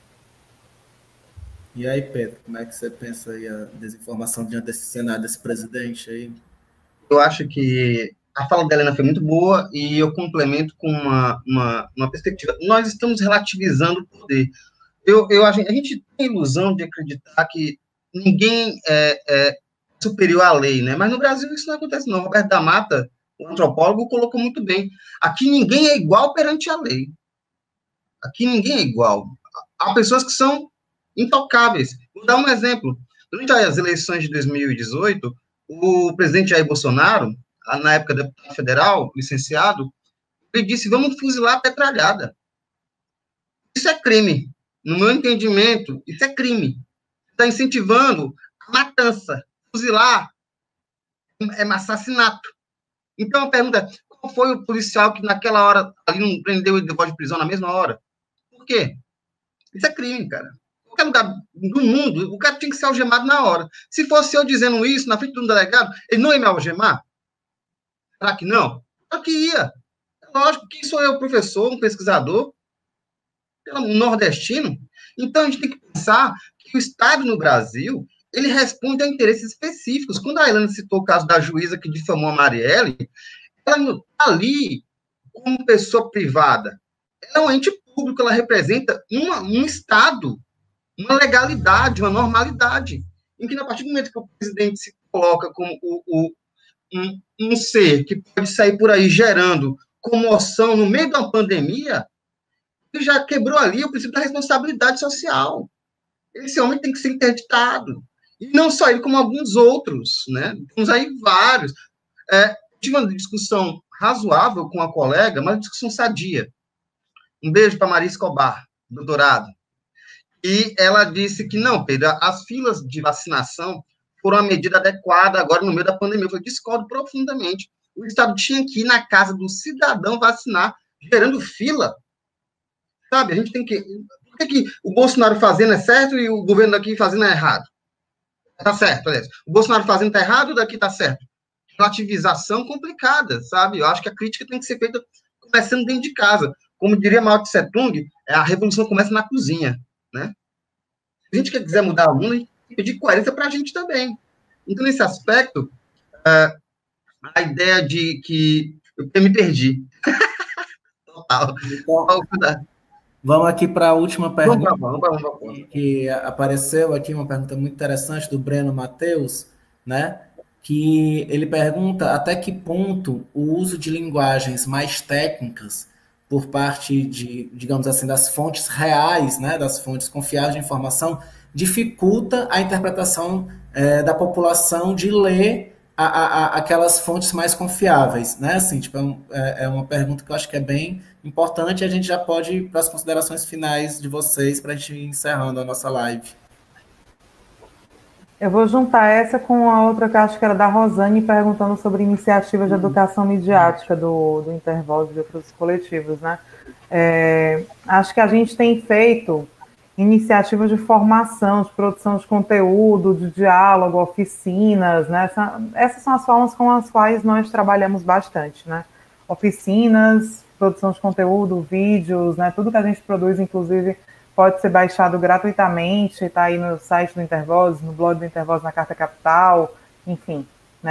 E aí, Pedro, como é que você pensa aí a desinformação diante desse cenário, desse presidente aí? Eu acho que a fala da Helena foi muito boa e eu complemento com uma perspectiva. Nós estamos relativizando o poder. A gente tem a ilusão de acreditar que ninguém é superior à lei, né? Mas no Brasil isso não acontece, não. Roberto da Mata, o antropólogo, colocou muito bem. Aqui ninguém é igual perante a lei. Aqui ninguém é igual. Há pessoas que são intocáveis. Vou dar um exemplo. Durante as eleições de 2018, o presidente Jair Bolsonaro, na época deputado federal, licenciado, ele disse: vamos fuzilar a petralhada. Isso é crime. No meu entendimento, isso é crime. Está incentivando a matança. Fuzilar é assassinato. Então, a pergunta, qual foi o policial que naquela hora ali não prendeu e levou de prisão na mesma hora? Por quê? Isso é crime, cara. Qualquer lugar do mundo, o cara tinha que ser algemado na hora. Se fosse eu dizendo isso na frente de um delegado, ele não ia me algemar? Será que não? Será que ia? Lógico, quem sou eu, professor, um pesquisador, um nordestino? Então, a gente tem que pensar que o Estado no Brasil, ele responde a interesses específicos. Quando a Ilana citou o caso da juíza que difamou a Marielle, ela não está ali como pessoa privada. Ela é um ente público, ela representa um Estado, uma legalidade, uma normalidade. Em que, a partir do momento que o presidente se coloca como um ser que pode sair por aí gerando comoção no meio de uma pandemia, ele já quebrou ali o princípio da responsabilidade social. Esse homem tem que ser interditado. E não só ele, como alguns outros, né? Temos aí vários. Tive uma discussão razoável com a colega, mas uma discussão sadia. Um beijo para Maria Escobar, doutorado. E ela disse que, não, Pedro, as filas de vacinação foram uma medida adequada agora no meio da pandemia. Eu discordo profundamente. O Estado tinha que ir na casa do cidadão vacinar, gerando fila. Sabe, a gente tem que... Por que o Bolsonaro fazendo é certo e o governo daqui fazendo é errado? Tá certo, aliás. O Bolsonaro fazendo tá errado e daqui tá certo. Relativização complicada, sabe? Eu acho que a crítica tem que ser feita começando dentro de casa. Como diria Mao Tse Tung, a revolução começa na cozinha, né? Se a gente quiser mudar o mundo, a gente tem que pedir coerência para a gente também. Então, nesse aspecto, a ideia de que... Eu me perdi. Total. Então, vamos aqui para a última pergunta. Vamos. Que apareceu aqui, uma pergunta muito interessante do Breno Matheus, né? Que ele pergunta até que ponto o uso de linguagens mais técnicas por parte de, digamos assim, das fontes reais, né, das fontes confiáveis de informação, dificulta a interpretação da população de ler aquelas fontes mais confiáveis, né? Assim, tipo, é uma pergunta que eu acho que é bem importante e a gente já pode ir para as considerações finais de vocês para a gente ir encerrando a nossa live. Eu vou juntar essa com a outra que acho que era da Rosane, perguntando sobre iniciativas de educação midiática do Intervoz e de outros coletivos, né? Acho que a gente tem feito iniciativas de formação, de produção de conteúdo, de diálogo, oficinas, né? Essas são as formas com as quais nós trabalhamos bastante, né? Oficinas, produção de conteúdo, vídeos, né? Tudo que a gente produz, inclusive, pode ser baixado gratuitamente, está aí no site do Intervoz, no blog do Intervoz, na Carta Capital, enfim,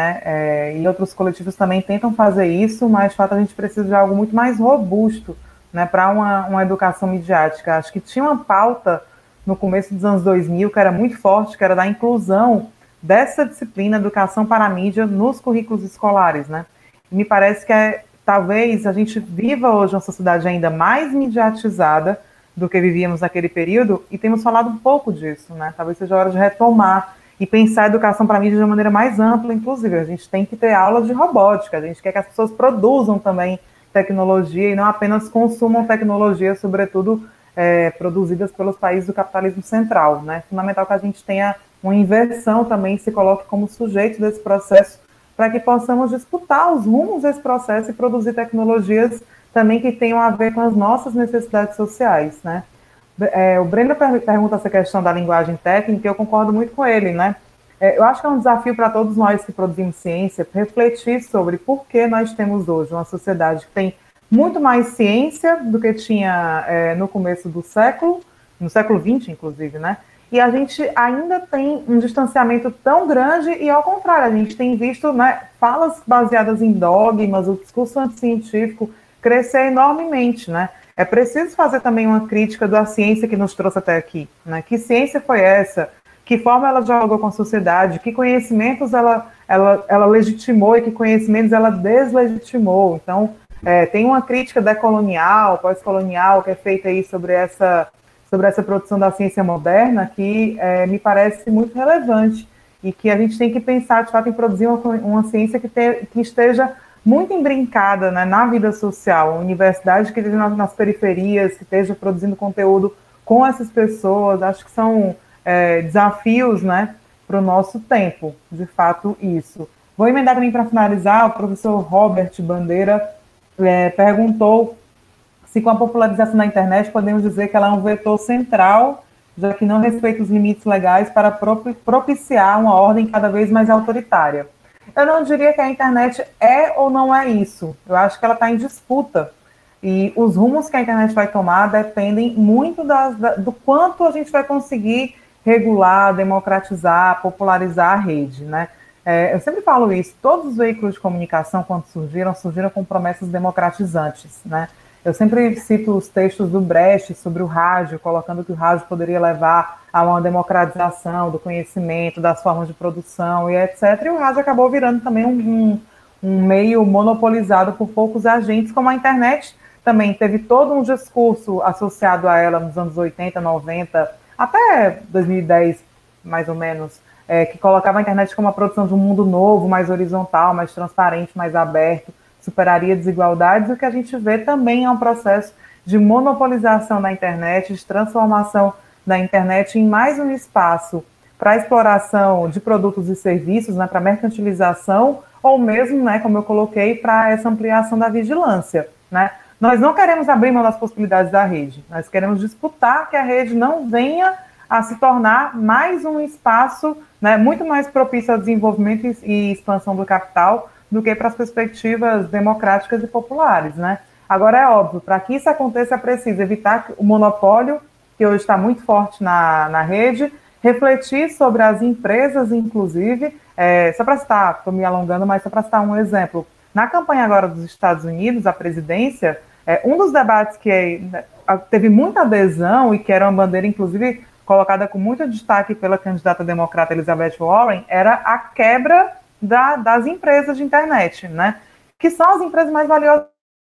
né? E outros coletivos também tentam fazer isso, mas, de fato, a gente precisa de algo muito mais robusto, né, para uma educação midiática. Acho que tinha uma pauta no começo dos anos 2000 que era muito forte, que era da inclusão dessa disciplina, educação para a mídia, nos currículos escolares, né? E me parece que talvez a gente viva hoje uma sociedade ainda mais midiatizada do que vivíamos naquele período, e temos falado um pouco disso, né? Talvez seja a hora de retomar e pensar a educação para a mídia de uma maneira mais ampla, inclusive. A gente tem que ter aulas de robótica, a gente quer que as pessoas produzam também tecnologia e não apenas consumam tecnologia, sobretudo produzidas pelos países do capitalismo central, né? É fundamental que a gente tenha uma inversão também, se coloque como sujeito desse processo, para que possamos disputar os rumos desse processo e produzir tecnologias também que tenham a ver com as nossas necessidades sociais, né? O Breno pergunta essa questão da linguagem técnica, e eu concordo muito com ele, né? Eu acho que é um desafio para todos nós que produzimos ciência refletir sobre por que nós temos hoje uma sociedade que tem muito mais ciência do que tinha no começo do século, no século XX, inclusive, né? E a gente ainda tem um distanciamento tão grande e, ao contrário, a gente tem visto, né, falas baseadas em dogmas, o discurso anticientífico crescer enormemente, né? É preciso fazer também uma crítica da ciência que nos trouxe até aqui, né? Que ciência foi essa? Que forma ela dialogou com a sociedade? Que conhecimentos ela legitimou e que conhecimentos ela deslegitimou? Então, tem uma crítica decolonial, pós-colonial, que é feita aí sobre essa produção da ciência moderna, que me parece muito relevante e que a gente tem que pensar, de fato, em produzir uma ciência que esteja muito embrincada, né, na vida social, uma universidade que esteja nas periferias, que esteja produzindo conteúdo com essas pessoas. Acho que são desafios, né, para o nosso tempo, de fato, isso. Vou emendar também para finalizar, o professor Robert Bandeira perguntou se com a popularização da internet podemos dizer que ela é um vetor central, já que não respeita os limites legais para propiciar uma ordem cada vez mais autoritária. Eu não diria que a internet é ou não é isso. Eu acho que ela está em disputa. E os rumos que a internet vai tomar dependem muito do quanto a gente vai conseguir regular, democratizar, popularizar a rede, né? Eu sempre falo isso, todos os veículos de comunicação, quando surgiram com promessas democratizantes, né? Eu sempre cito os textos do Brecht sobre o rádio, colocando que o rádio poderia levar a uma democratização do conhecimento, das formas de produção e etc. E o rádio acabou virando também um meio monopolizado por poucos agentes, como a internet também teve todo um discurso associado a ela nos anos 80, 90, até 2010, mais ou menos, que colocava a internet como a produção de um mundo novo, mais horizontal, mais transparente, mais aberto, superaria desigualdades. O que a gente vê também é um processo de monopolização da internet, de transformação da internet em mais um espaço para exploração de produtos e serviços, né, para mercantilização, ou mesmo, né, como eu coloquei, para essa ampliação da vigilância, né? Nós não queremos abrir mão das possibilidades da rede, nós queremos disputar que a rede não venha a se tornar mais um espaço, né, muito mais propício ao desenvolvimento e expansão do capital do que para as perspectivas democráticas e populares, né? Agora, é óbvio, para que isso aconteça, é preciso evitar o monopólio, que hoje está muito forte na rede, refletir sobre as empresas, inclusive, só para citar, estou me alongando, mas só para citar um exemplo, na campanha agora dos Estados Unidos, a presidência, um dos debates que teve muita adesão e que era uma bandeira, inclusive, colocada com muito destaque pela candidata democrata Elizabeth Warren, era a quebra das empresas de internet, né? Que são as empresas mais valiosas.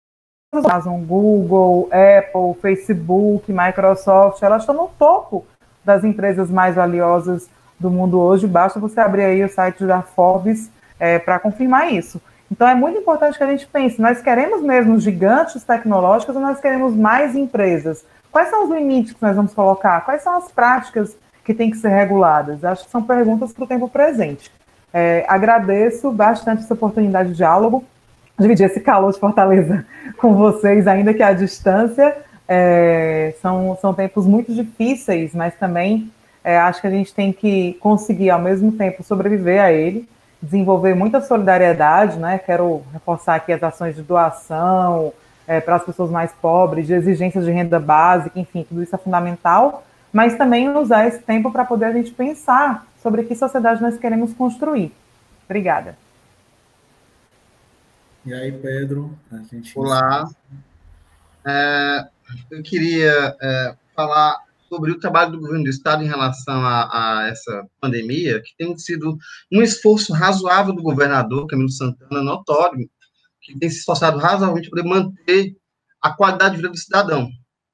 Amazon, Google, Apple, Facebook, Microsoft, elas estão no topo das empresas mais valiosas do mundo hoje. Basta você abrir aí o site da Forbes para confirmar isso. Então, é muito importante que a gente pense, nós queremos mesmo gigantes tecnológicos ou nós queremos mais empresas? Quais são os limites que nós vamos colocar? Quais são as práticas que têm que ser reguladas? Acho que são perguntas para o tempo presente. Agradeço bastante essa oportunidade de diálogo, dividir esse calor de Fortaleza com vocês, ainda que à distância. São tempos muito difíceis, mas também acho que a gente tem que conseguir, ao mesmo tempo, sobreviver a ele, desenvolver muita solidariedade, né? Quero reforçar aqui as ações de doação para as pessoas mais pobres, de exigências de renda básica, enfim, tudo isso é fundamental, mas também usar esse tempo para poder a gente pensar sobre que sociedade nós queremos construir. Obrigada. E aí, Pedro? Olá. Eu queria falar sobre o trabalho do governo do Estado em relação a essa pandemia, que tem sido um esforço razoável do governador, Camilo Santana, notório, que tem se esforçado razoavelmente para manter a qualidade de vida do cidadão.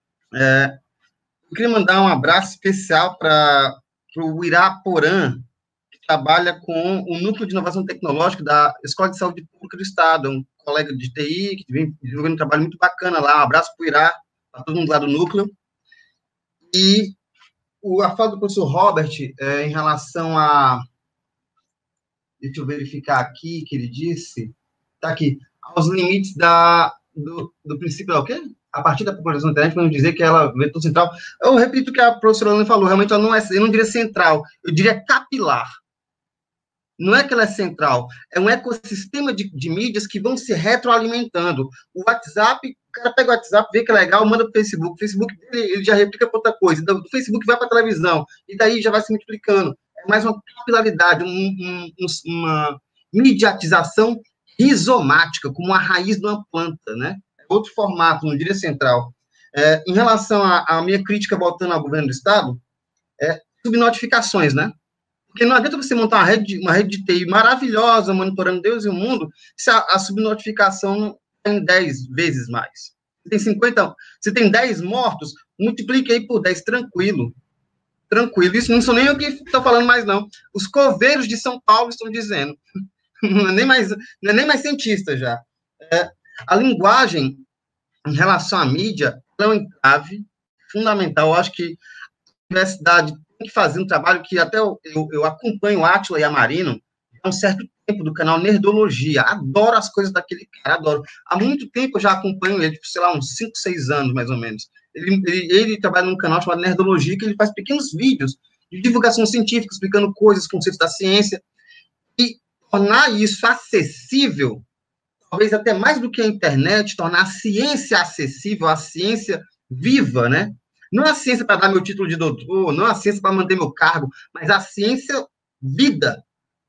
Eu queria mandar um abraço especial para o Iraporã, que trabalha com o Núcleo de Inovação Tecnológica da Escola de Saúde Pública do Estado, um colega de TI, que vem desenvolvendo um trabalho muito bacana lá. Um abraço para o Irá, para todo mundo lá do núcleo. E a fala do professor Robert, em relação a... Deixa eu verificar aqui, que ele disse... Está aqui. Aos limites do princípio, o quê? A partir da popularização da internet, podemos dizer que ela é vetor central. Eu repito o que a professora Ana falou, realmente ela não é, eu não diria central, eu diria capilar. Não é que ela é central, é um ecossistema de mídias que vão se retroalimentando. O WhatsApp, o cara pega o WhatsApp, vê que é legal, manda para o Facebook. O Facebook ele já replica para outra coisa. Do Facebook vai para a televisão, e daí já vai se multiplicando. É mais uma capilaridade, uma mediatização rizomática, como a raiz de uma planta, né? É outro formato, não diria central. Em relação à minha crítica voltando ao governo do Estado, subnotificações, né? Porque não adianta você montar uma rede de TI maravilhosa, monitorando Deus e o mundo, se a subnotificação não tem 10 vezes mais. Se tem 10 mortos, multiplique aí por 10, tranquilo. Tranquilo. Isso não sou nem eu que estou falando mais, não. Os coveiros de São Paulo estão dizendo. Não é nem mais cientista já. A linguagem, em relação à mídia, é um entrave fundamental. Eu acho que a universidade tem que fazer um trabalho que até eu acompanho o Átila e a Marino, há um certo tempo, do canal Nerdologia. Adoro as coisas daquele cara, adoro. Há muito tempo eu já acompanho ele, tipo, sei lá, uns 5, 6 anos, mais ou menos. Ele trabalha num canal chamado Nerdologia, que ele faz pequenos vídeos de divulgação científica, explicando coisas, conceitos da ciência, e tornar isso acessível, talvez até mais do que a internet, tornar a ciência acessível, a ciência viva, né? Não a ciência para dar meu título de doutor, não a ciência para manter meu cargo, mas a ciência vida,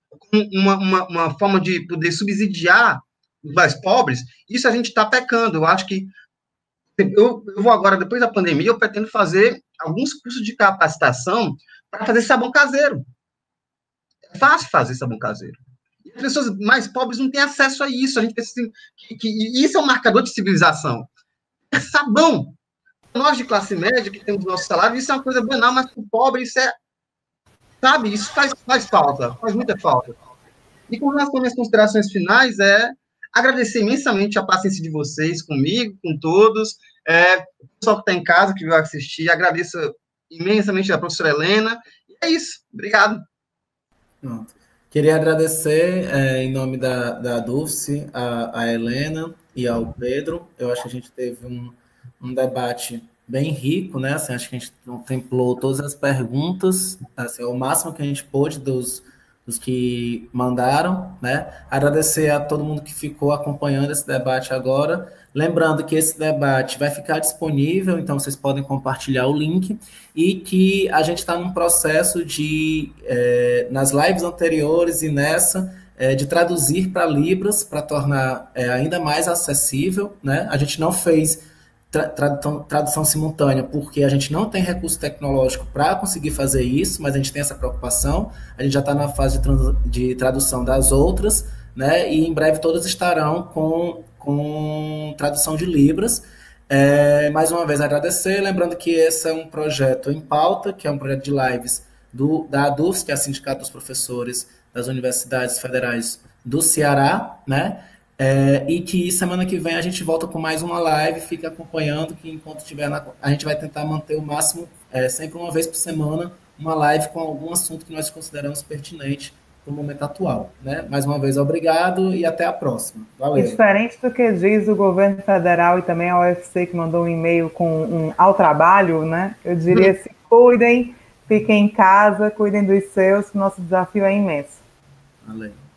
uma forma de poder subsidiar os mais pobres. Isso a gente está pecando. Eu acho que eu vou agora, depois da pandemia, eu pretendo fazer alguns cursos de capacitação para fazer sabão caseiro. É fácil fazer sabão caseiro. E as pessoas mais pobres não têm acesso a isso. A gente precisa que isso é um marcador de civilização. É sabão. Nós de classe média, que temos nosso salário, isso é uma coisa banal, mas para o pobre isso é, sabe, isso faz falta, faz muita falta. E com relação às minhas considerações finais, agradecer imensamente a paciência de vocês comigo, com todos, o pessoal que está em casa, que veio assistir, agradeço imensamente a professora Helena, e é isso, obrigado. Pronto. Queria agradecer, em nome da Dulce, a Helena e ao Pedro. Eu acho que a gente teve um debate bem rico, né? Assim, acho que a gente contemplou todas as perguntas, assim, o máximo que a gente pôde dos que mandaram, né? Agradecer a todo mundo que ficou acompanhando esse debate agora. Lembrando que esse debate vai ficar disponível, então vocês podem compartilhar o link, e que a gente está num processo de, nas lives anteriores e nessa, de traduzir para Libras, para tornar ainda mais acessível, né? A gente não fez tradução simultânea, porque a gente não tem recurso tecnológico para conseguir fazer isso, mas a gente tem essa preocupação. A gente já está na fase de tradução das outras, né? E em breve todas estarão com tradução de Libras. Mais uma vez agradecer, lembrando que esse é um projeto em pauta, que é um projeto de lives da ADUFS, que é a Sindicato dos Professores das Universidades Federais do Ceará, né? E que semana que vem a gente volta com mais uma live, fica acompanhando, que enquanto tiver a gente vai tentar manter o máximo, sempre uma vez por semana, uma live com algum assunto que nós consideramos pertinente para o momento atual, né? Mais uma vez, obrigado e até a próxima. Valeu. Diferente do que diz o governo federal e também a UFC, que mandou um e-mail com ao trabalho, né? Eu diria se cuidem, fiquem em casa, cuidem dos seus, que nosso desafio é imenso. Valeu.